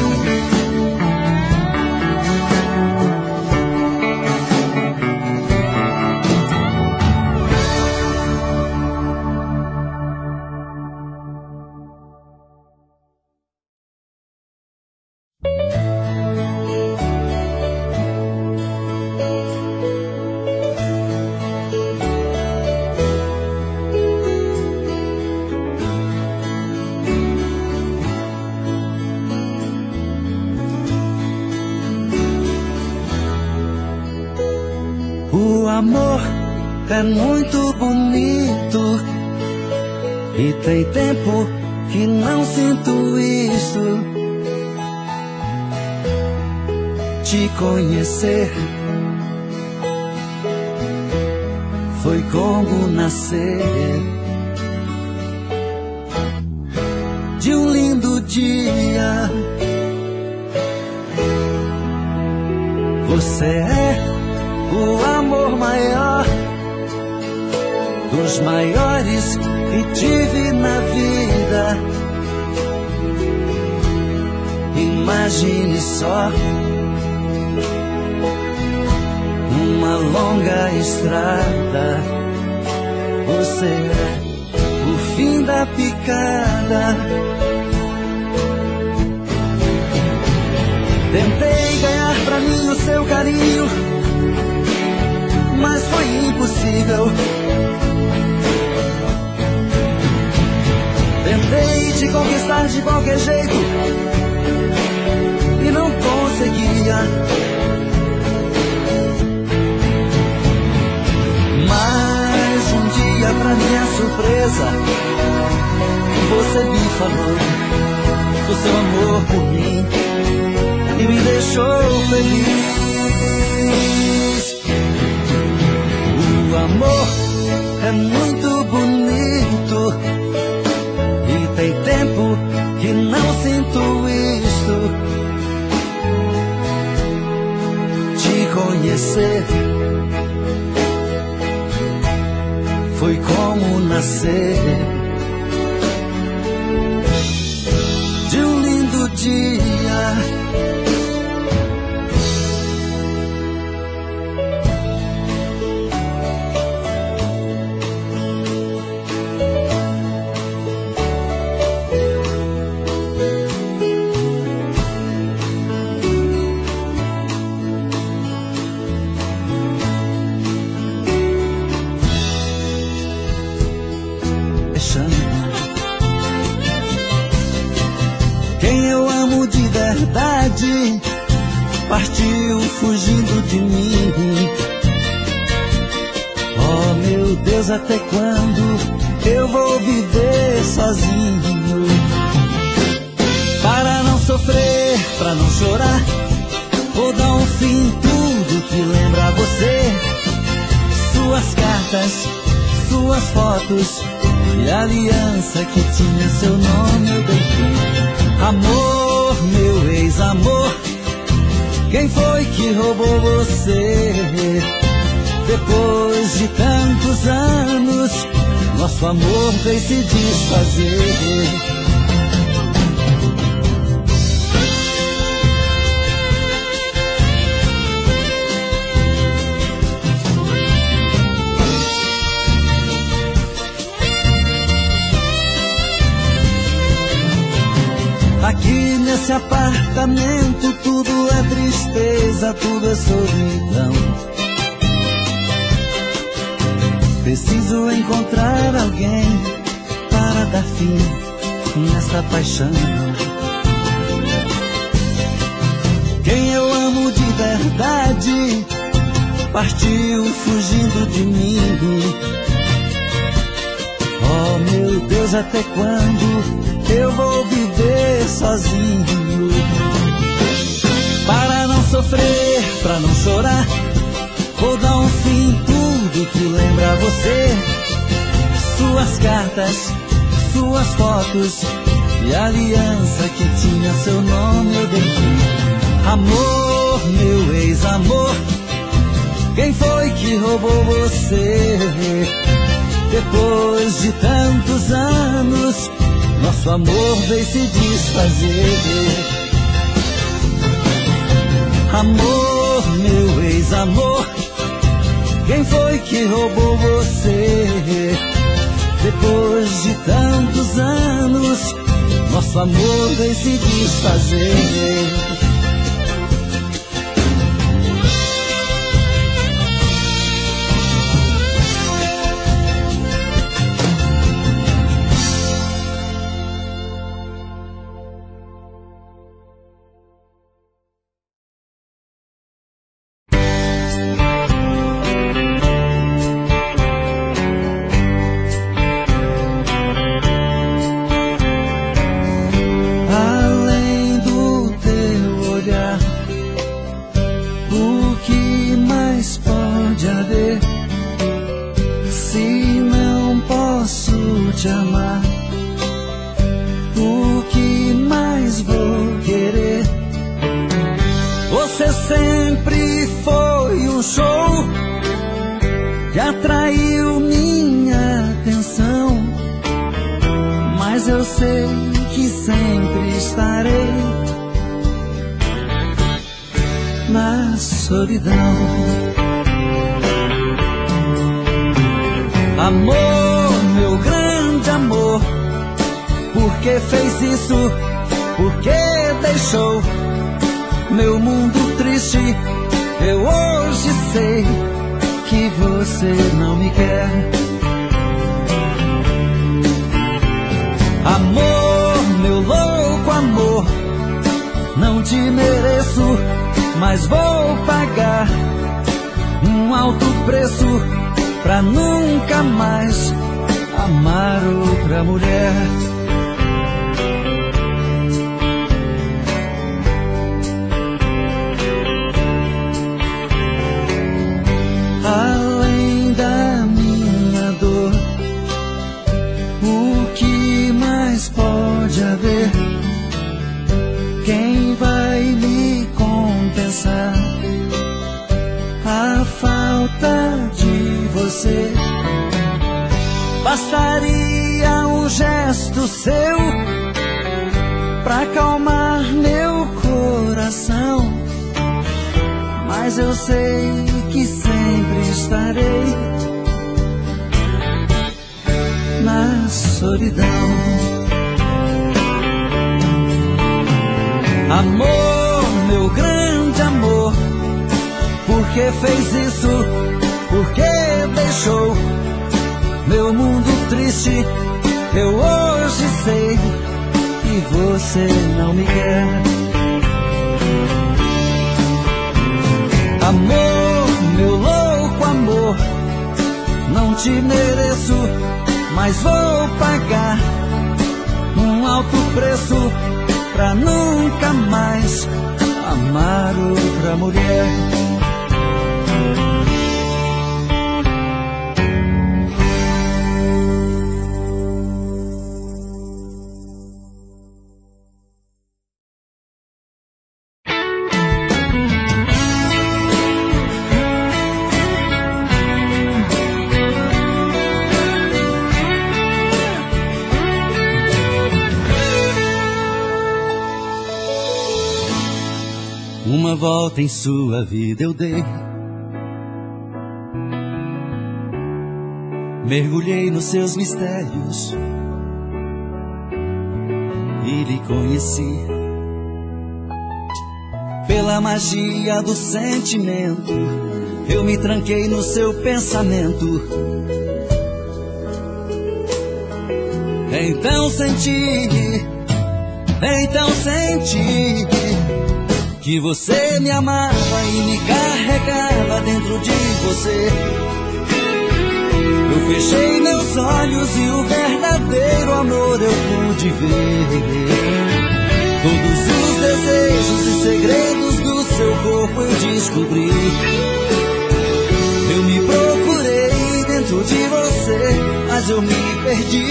O amor é muito bonito e tem tempo que não sinto isso. Te conhecer foi como nascer de um lindo dia. Você é o amor maior dos maiores que tive na vida. Imagine só uma longa estrada, você é o fim da picada. Tentei ganhar pra mim o seu carinho, mas foi impossível. Tentei te conquistar de qualquer jeito e não conseguia. Mas um dia, pra minha surpresa, você me falou do seu amor por mim e me deixou feliz. O amor é muito bonito e tem tempo que não sinto isto. foi como nascer de um lindo dia. Quem eu amo de verdade partiu fugindo de mim. Oh meu Deus, até quando eu vou viver sozinho? Para não sofrer, pra não chorar, vou dar um fim em tudo que lembra você. Suas cartas, suas fotos e a aliança que tinha seu nome eu dei fim. Amor, meu ex-amor, quem foi que roubou você? Depois de tantos anos, nosso amor veio se desfazer. Aqui nesse apartamento tudo é tristeza, tudo é solidão. Preciso encontrar alguém para dar fim nessa paixão. Quem eu amo de verdade partiu fugindo de mim. Oh meu Deus, até quando eu vou viver sozinho? Para não sofrer, pra não chorar, vou dar um fim em tudo que lembra você. Suas cartas, suas fotos e a aliança que tinha seu nome eu dei fim. Amor, meu ex-amor, quem foi que roubou você? Depois de tantos anos, nosso amor veio se desfazer. Amor, meu ex-amor, quem foi que roubou você? Depois de tantos anos, nosso amor veio se desfazer. Te amar, o que mais vou querer? Você sempre foi um show que atraiu minha atenção, mas eu sei que sempre estarei na solidão. Amor, meu grande amor, por que fez isso? Por que deixou meu mundo triste? Eu hoje sei que você não me quer. Amor, meu louco amor, não te mereço, mas vou pagar um alto preço pra nunca mais amar outra mulher. Além da minha dor, o que mais pode haver? Quem vai me compensar a falta de você? Bastaria um gesto seu pra acalmar meu coração, mas eu sei que sempre estarei na solidão. Amor, meu grande amor, por que fez isso? Por que deixou meu mundo triste? Eu hoje sei que você não me quer. Amor, meu louco amor, não te mereço, mas vou pagar um alto preço pra nunca mais amar outra mulher. Uma volta em sua vida eu dei, mergulhei nos seus mistérios e lhe conheci. Pela magia do sentimento, eu me tranquei no seu pensamento. Então senti que você me amava e me carregava dentro de você. Eu fechei meus olhos e o verdadeiro amor eu pude ver. Todos os desejos e segredos do seu corpo eu descobri. Eu me procurei dentro de você, mas eu me perdi.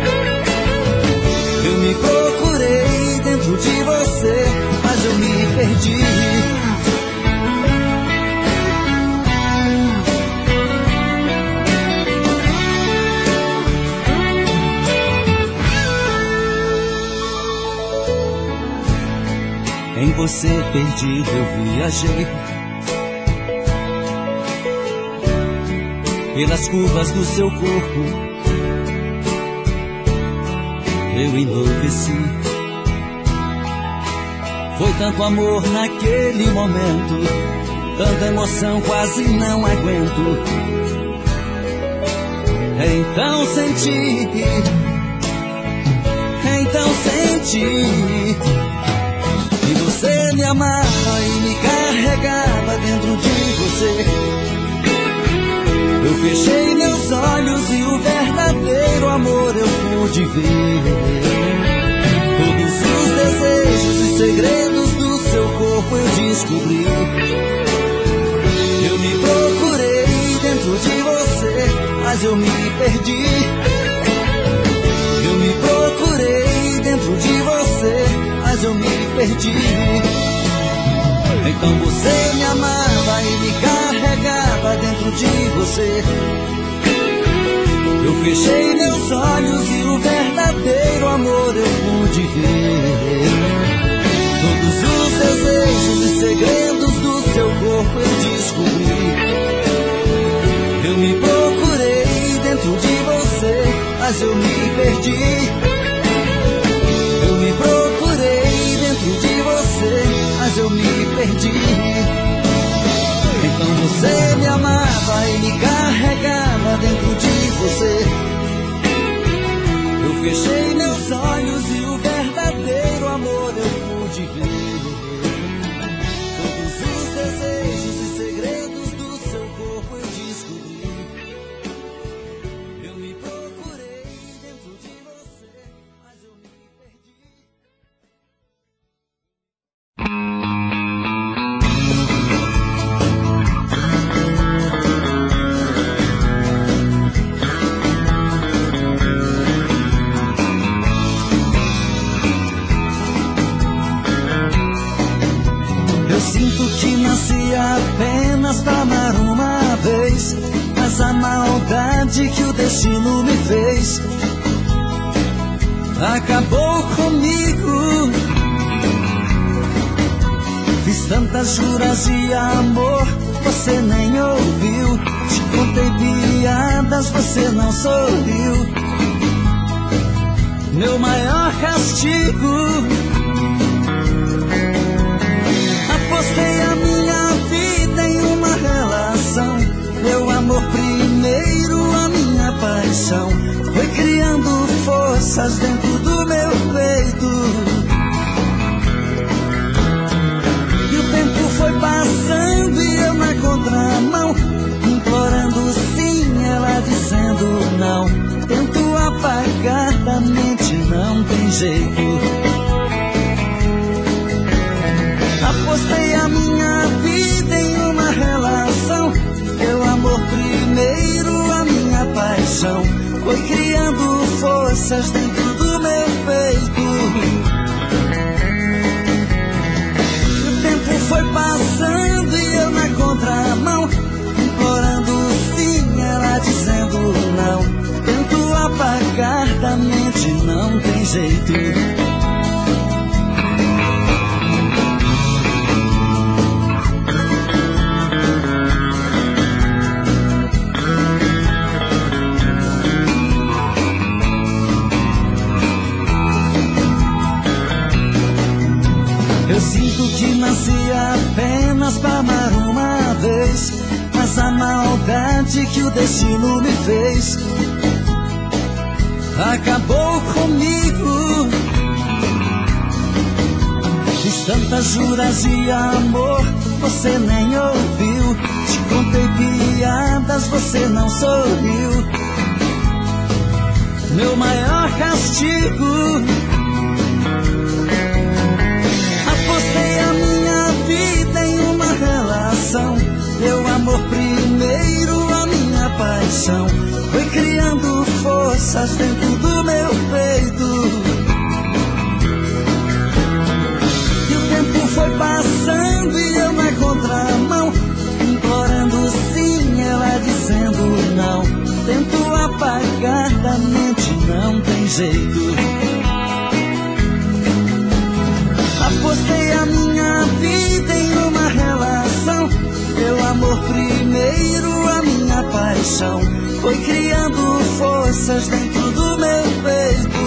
Eu me procurei dentro de você, mas eu me perdi. Em você perdido eu viajei pelas curvas do seu corpo, eu enlouqueci. Foi tanto amor naquele momento, tanta emoção quase não aguento. Então senti que você me amava e me carregava dentro de você. Eu fechei meus olhos e o verdadeiro amor eu pude ver. Todos os desejos e segredos do seu corpo eu descobri. Eu me procurei dentro de você, mas eu me perdi. Eu me procurei dentro de você, mas eu me perdi. Então você me amava e me carregava dentro de você. Eu fechei meus olhos e o verdadeiro amor eu pude ver. Todos os desejos e segredos do seu corpo eu descobri. Eu me procurei dentro de você, mas eu me perdi. Eu me procurei dentro de você, mas eu me perdi. Então você me amava e me carregava dentro de você. Eu fechei meus olhos e o verdadeiro amor eu pude ver. Todos os desejos e segredos do seu corpo eu descobri. Eu me procurei dentro de você, mas eu me perdi. Sinto que nasci apenas pra amar uma vez, mas a maldade que o destino me fez vez. Acabou comigo. Fiz tantas juras de amor, você nem ouviu. Te contei piadas, você não sorriu. Meu maior castigo. Apostei a minha vida em uma relação. Meu amor primeiro, a minha paixão. Foi criando forças dentro do meu peito. E o tempo foi passando e eu na contramão, implorando sim, ela dizendo não. Tento apagar da mente, não tem jeito. Apostei a minha vida em uma relação. Meu amor primeiro, a minha paixão. Foi criando forças dentro do meu peito. E o tempo foi passando e eu na contramão, implorando sim, ela dizendo não. Tento apagar da mente, não tem jeito. Eu sinto que nasci apenas pra amar uma vez, mas a maldade que o destino me fez acabou comigo. Fiz tantas juras de amor, você nem ouviu. Te contei piadas, você não sorriu. Meu maior castigo. Apostei a minha vida em uma relação. Meu amor primeiro, a minha paixão. Foi criando forças dentro do meu peito. E o tempo foi passando e eu na contramão, implorando sim, ela dizendo não. Tento apagar da mente, não tem jeito. Apostei a minha vida em uma relação. Meu amor primeiro, a minha paixão. Foi criando forças dentro do meu peito.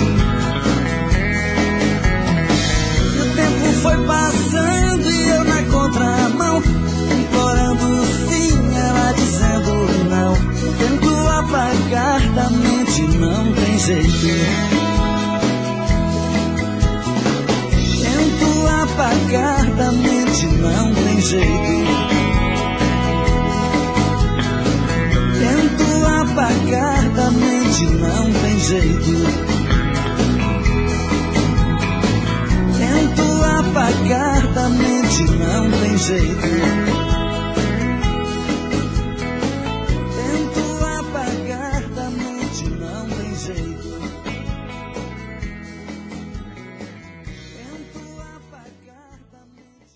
E o tempo foi passando e eu na contramão, implorando sim, ela dizendo não. Tento apagar da mente, não tem jeito. Tento apagar da mente, não tem jeito. Tento apagar da mente, não tem jeito. Tento apagar da mente, não tem jeito. Tento apagar da mente, não tem jeito. Tento apagar da mente,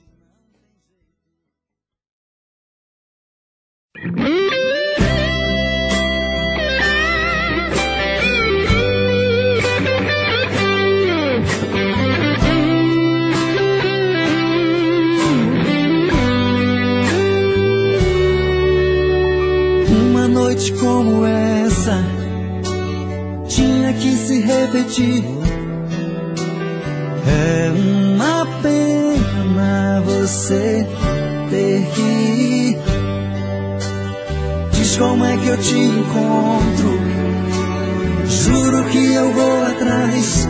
não tem jeito. Noite como essa tinha que se repetir. É uma pena você ter que ir. Diz como é que eu te encontro. Juro que eu vou atrás.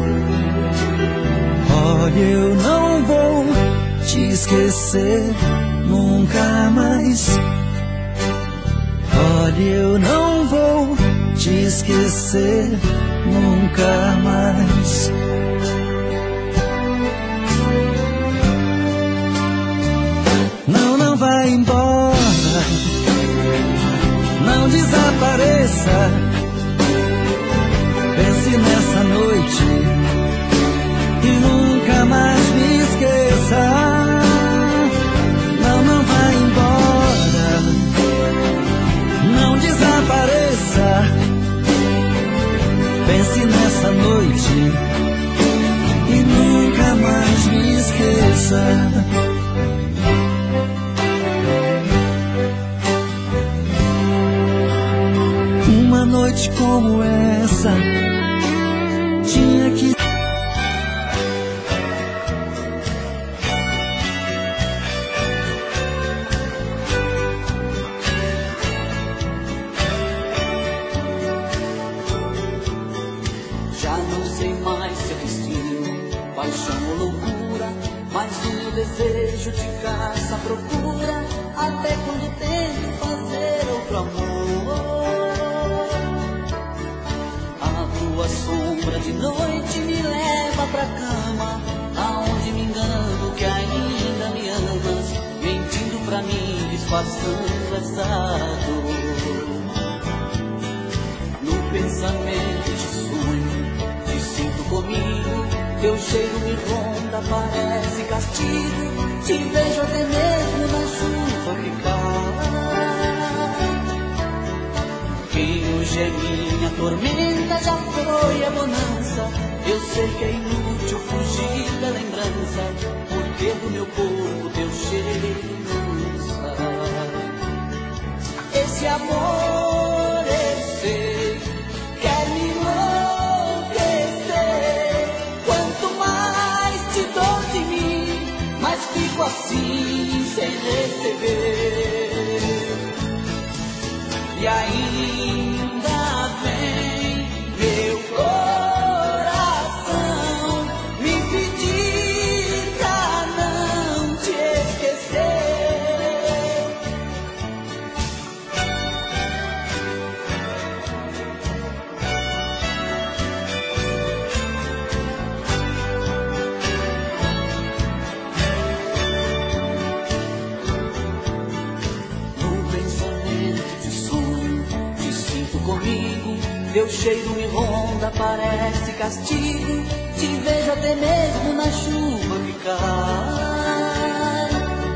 Olha, eu não vou te esquecer nunca mais. Olha, eu não vou te esquecer nunca mais. Não, não vai embora. Não desapareça. Pense nessa noite e nunca mais me esqueça. Não, não vai embora. Não desapareça. Pense nessa noite e nunca mais me esqueça. Uma noite como essa tinha que... Já não sei mais se é destino, paixão ou loucura, mas o meu desejo te caça à procura, até quando tento fazer outro amor. A sombra de noite me leva pra cama, aonde me engano que ainda me amas, mentindo pra mim, disfarçando essa dor. No pensamento te sonho, te sinto comigo, teu cheiro me ronda, parece castigo, te vejo até mesmo na chuva que cai. Quem hoje é minha tormenta já foi a bonança. Eu sei que é inútil fugir da lembrança, porque do meu corpo teu cheiro lança. Esse amor eu sei, quer me enlouquecer. Quanto mais te dou de mim, mais fico assim sem receber. E ainda vem meu coração me pedir pra não te esquecer. No pensamento te sonho, te sinto comigo, teu cheiro me ronda, parece castigo, te vejo até mesmo na chuva que cai.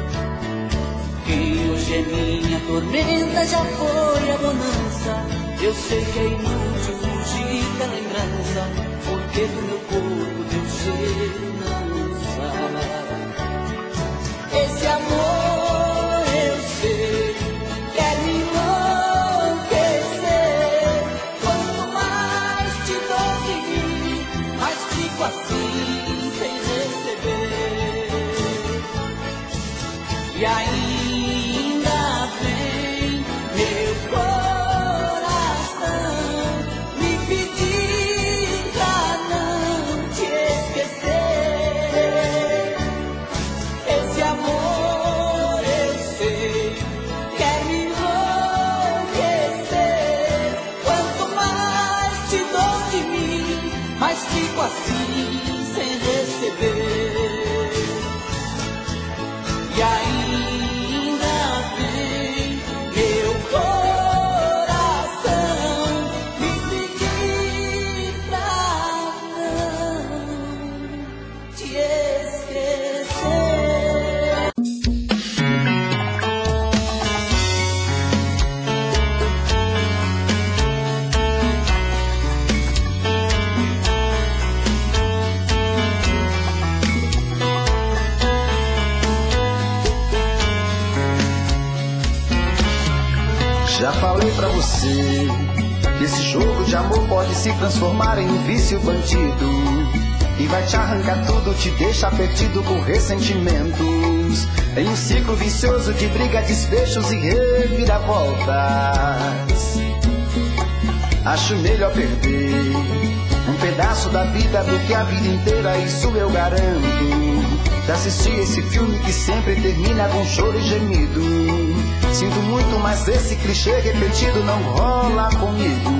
Quem hoje é minha tormenta já foi a bonança. Eu sei que é inútil fugir da lembrança, porque do meu corpo teu cheiro lança. Esse amor eu sei, quer me enlouquecer. Quanto mais te dou de mim, mais fico assim sem receber. E ainda vem meu coração me pedir pra não te esquecer. Esse amor eu sei, quer me enlouquecer. Quanto mais te dou de mim, mais fico assim sem receber. E ainda vem meu coração me pedir pra não te esquecer. Já falei pra você que esse jogo de amor pode se transformar em um vício bandido, e vai te arrancar tudo, te deixar perdido com ressentimentos, em um ciclo vicioso de briga, desfechos e reviravoltas. Acho melhor perder um pedaço da vida do que a vida inteira, isso eu garanto. Já assisti esse filme que sempre termina com choro e gemido. Sinto muito, mas esse clichê repetido não rola comigo.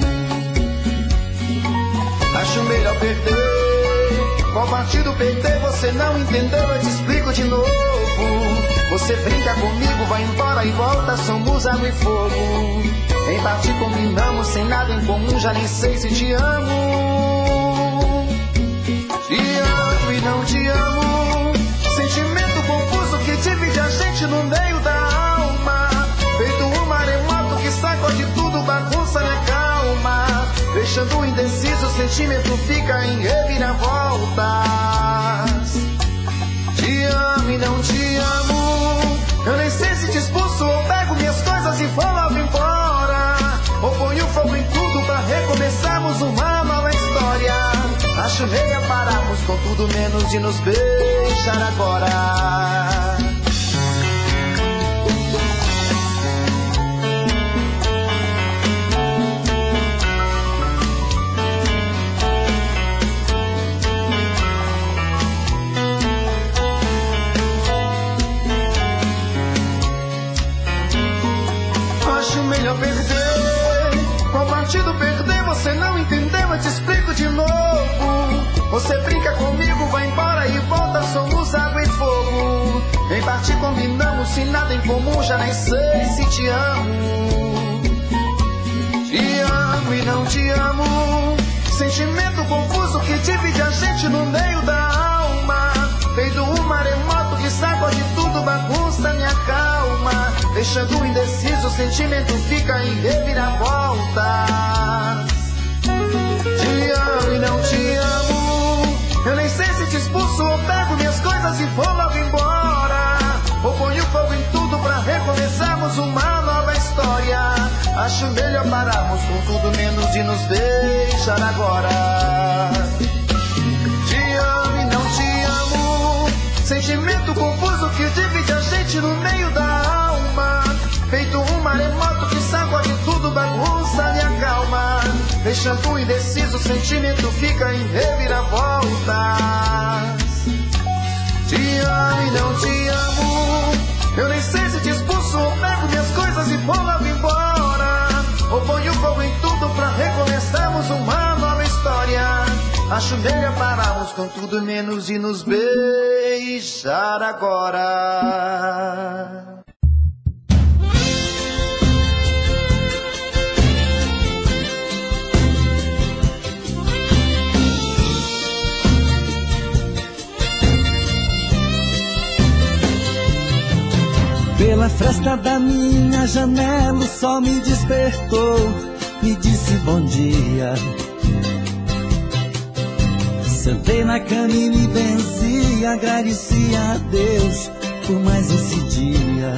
Acho melhor perder. Qual partido perder você não entendeu? Eu te explico de novo. Você brinca comigo, vai embora e volta, somos água e fogo. Em parte combinamos, sem nada em comum, já nem sei se te amo. Te amo e não te amo. Sentimento confuso que divide a gente no meio da alma. Feito um maremoto que sacode tudo, bagunça minha calma. Deixa deixando indeciso, o sentimento fica em reviravoltas. Te amo e não te amo, eu nem sei se te expulso ou pego minhas coisas e vou logo embora, ou ponho fogo em tudo pra recomeçarmos uma nova história. Acho meia pararmos com tudo menos de nos beijar agora. Melhor perder, qual partido perder? Você não entendeu, eu te explico de novo. Você brinca comigo, vai embora e volta, somos água e fogo. Em parte combinamos, se nada em comum, já nem sei se te amo. Te amo e não te amo, sentimento confuso que divide a gente no meio da alma. Feito um maremoto que sacode tudo, bagunça minha calma, deixando indeciso, o sentimento fica em reviravoltas. Te amo e não te amo, eu nem sei se te expulso ou pego minhas coisas e vou logo embora, ou ponho fogo em tudo pra recomeçarmos uma nova história. Acho melhor pararmos com tudo menos de nos beijar agora. Te amo e não te amo, sentimento confuso que divide a gente no meio da alma. Feito um maremoto que sacode tudo, bagunça minha calma, deixando indeciso, o sentimento fica em reviravoltas. Te amo e não te amo, eu nem sei se te expulso ou pego minhas coisas e vou logo embora, ou ponho fogo em tudo pra recomeçarmos uma nova história. Acho melhor pararmos com tudo menos de nos beijar agora. Pela fresta da minha janela o sol me despertou, me disse bom dia. Sentei na cama e me benzi, agradeci a Deus por mais esse dia.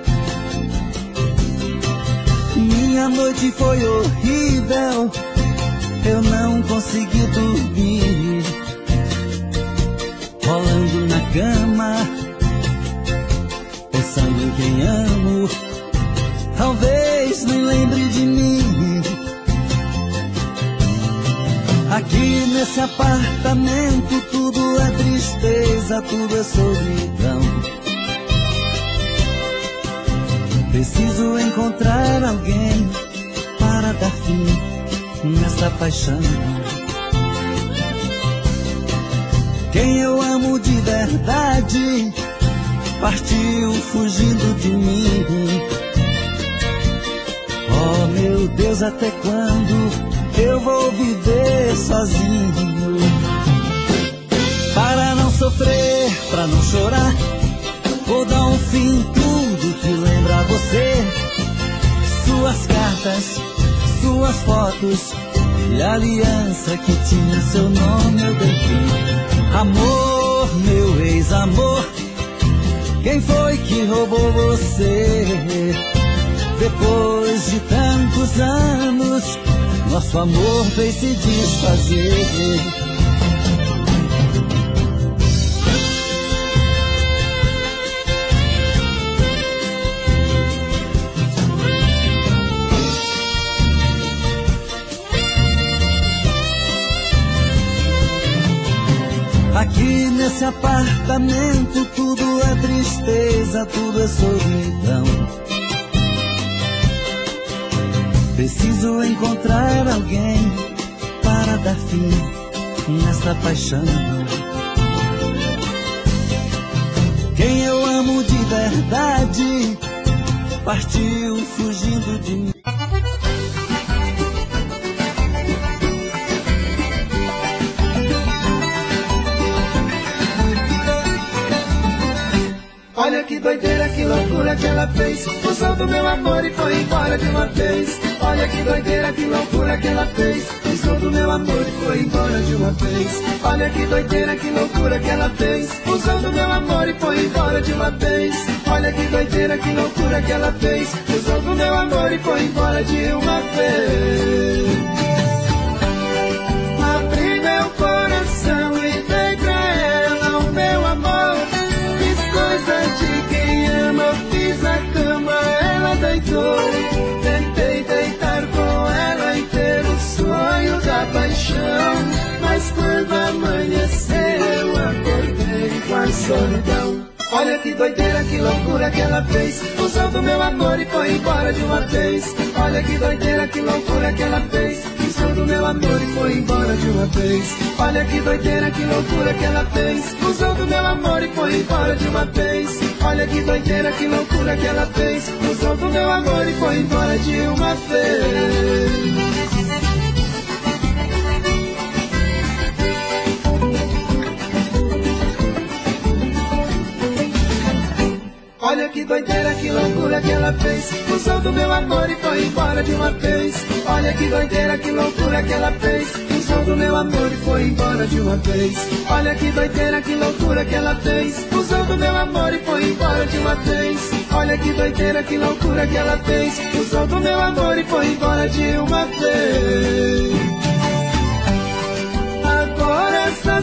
Minha noite foi horrível, eu não consegui dormir, rolando na cama, pensando em quem amo, talvez nem lembre de mim. Aqui nesse apartamento tudo é tristeza, tudo é solidão. Preciso encontrar alguém para dar fim nessa paixão. Quem eu amo de verdade partiu fugindo de mim. Oh meu Deus, até quando eu vou viver sozinho? Para não sofrer, pra não chorar, vou dar um fim em tudo que lembra você. Suas cartas, suas fotos e a aliança que tinha seu nome eu dei fim. Amor, meu ex-amor, quem foi que roubou você? Depois de tantos anos, nosso amor veio se desfazer. Aqui nesse apartamento tudo é tristeza, tudo é solidão. Preciso encontrar alguém para dar fim nessa paixão. Quem eu amo de verdade partiu fugindo de mim. Olha que doideira, que loucura que ela fez, usou do meu amor e foi embora de uma vez. Olha que doideira, que loucura que ela fez, usou do foi embora de uma vez. Olha que doideira, que loucura que ela fez, usando meu amor e foi embora de uma vez. Olha que doideira, que loucura que ela fez, usando meu amor e foi embora de uma vez. Abri meu coração e dei pra ela o meu amor. Fiz coisa de quem ama, fiz a cama, ela deitou. Tentei deitar com ela e ter o sonho da paixão, mas quando amanheceu eu acordei com a solidão. Olha que doideira, que loucura que ela fez, usando meu amor e foi embora de uma vez. Olha que doideira, que loucura que ela fez, usando meu amor e foi embora de uma vez. Olha que doideira, que loucura que ela fez, usando meu amor e foi embora de uma vez. Olha que doideira, que loucura que ela fez, usando meu amor e foi embora de uma vez. Olha que doideira, que loucura que ela fez, usando meu amor e foi embora de uma vez. Olha que doideira, que loucura que ela fez, usando meu amor e foi embora de uma vez. Olha que doideira, que loucura que ela fez, usando meu amor e foi embora de uma vez. Olha que doideira, que loucura que ela fez, usando meu amor e foi embora de uma vez. Agora essa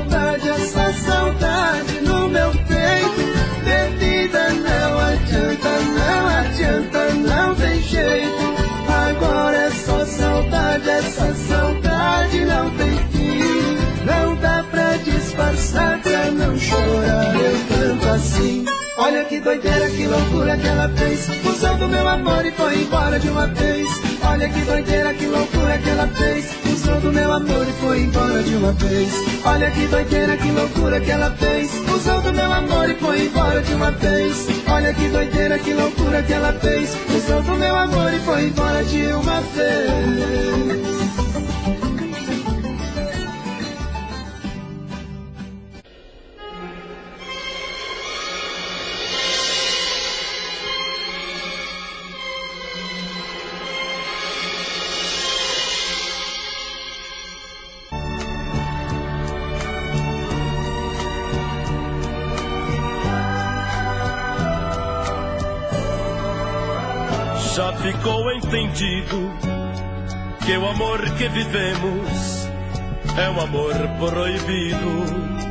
saudade no meu peito, bebida não adianta, não tem jeito. Agora é só saudade, essa saudade não tem fim. Não dá pra disfarçar, pra não chorar, eu canto assim. Olha que doideira, que loucura que ela fez, usando meu amor e foi embora de uma vez. Olha que doideira, que loucura que ela fez, usando meu amor e foi embora de uma vez. Olha que doideira, que loucura que ela fez, usando meu amor e foi embora de uma vez. Olha que doideira, que loucura que ela fez, usando meu amor e foi embora de uma vez. Já ficou entendido que o amor que vivemos é um amor proibido.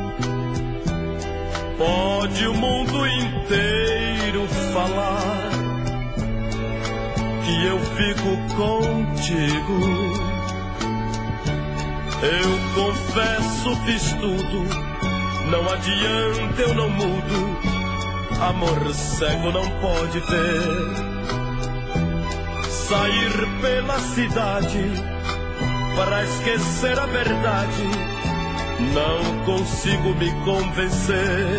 Pode o mundo inteiro falar que eu fico contigo. Eu confesso, fiz tudo, não adianta, eu não mudo. Amor cego não pode ver. Sair pela cidade para esquecer a verdade, não consigo me convencer.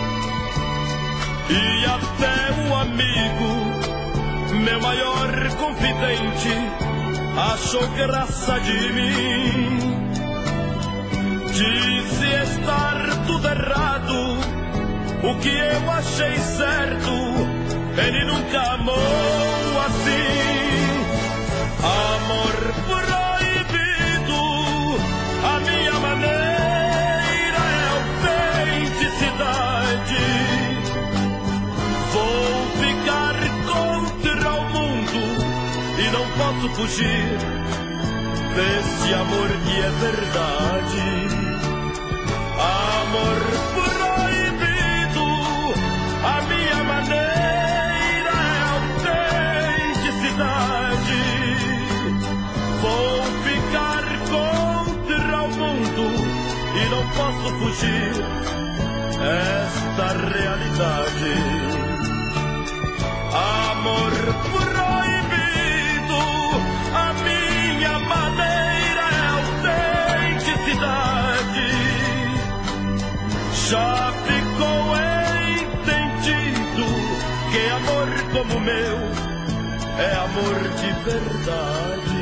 E até o amigo, meu maior confidente, achou graça de mim. Disse estar tudo errado, o que eu achei certo, ele nunca amou assim. Amor proibido, a minha maneira é autenticidade. Vou ficar contra o mundo e não posso fugir desse amor que é verdade. Amor proibido, a minha maneira é autenticidade. Vou ficar contra o mundo e não posso fugir esta realidade. Amor proibido, a minha maneira é autenticidade. Já ficou entendido que amor como o meu é amor de verdade.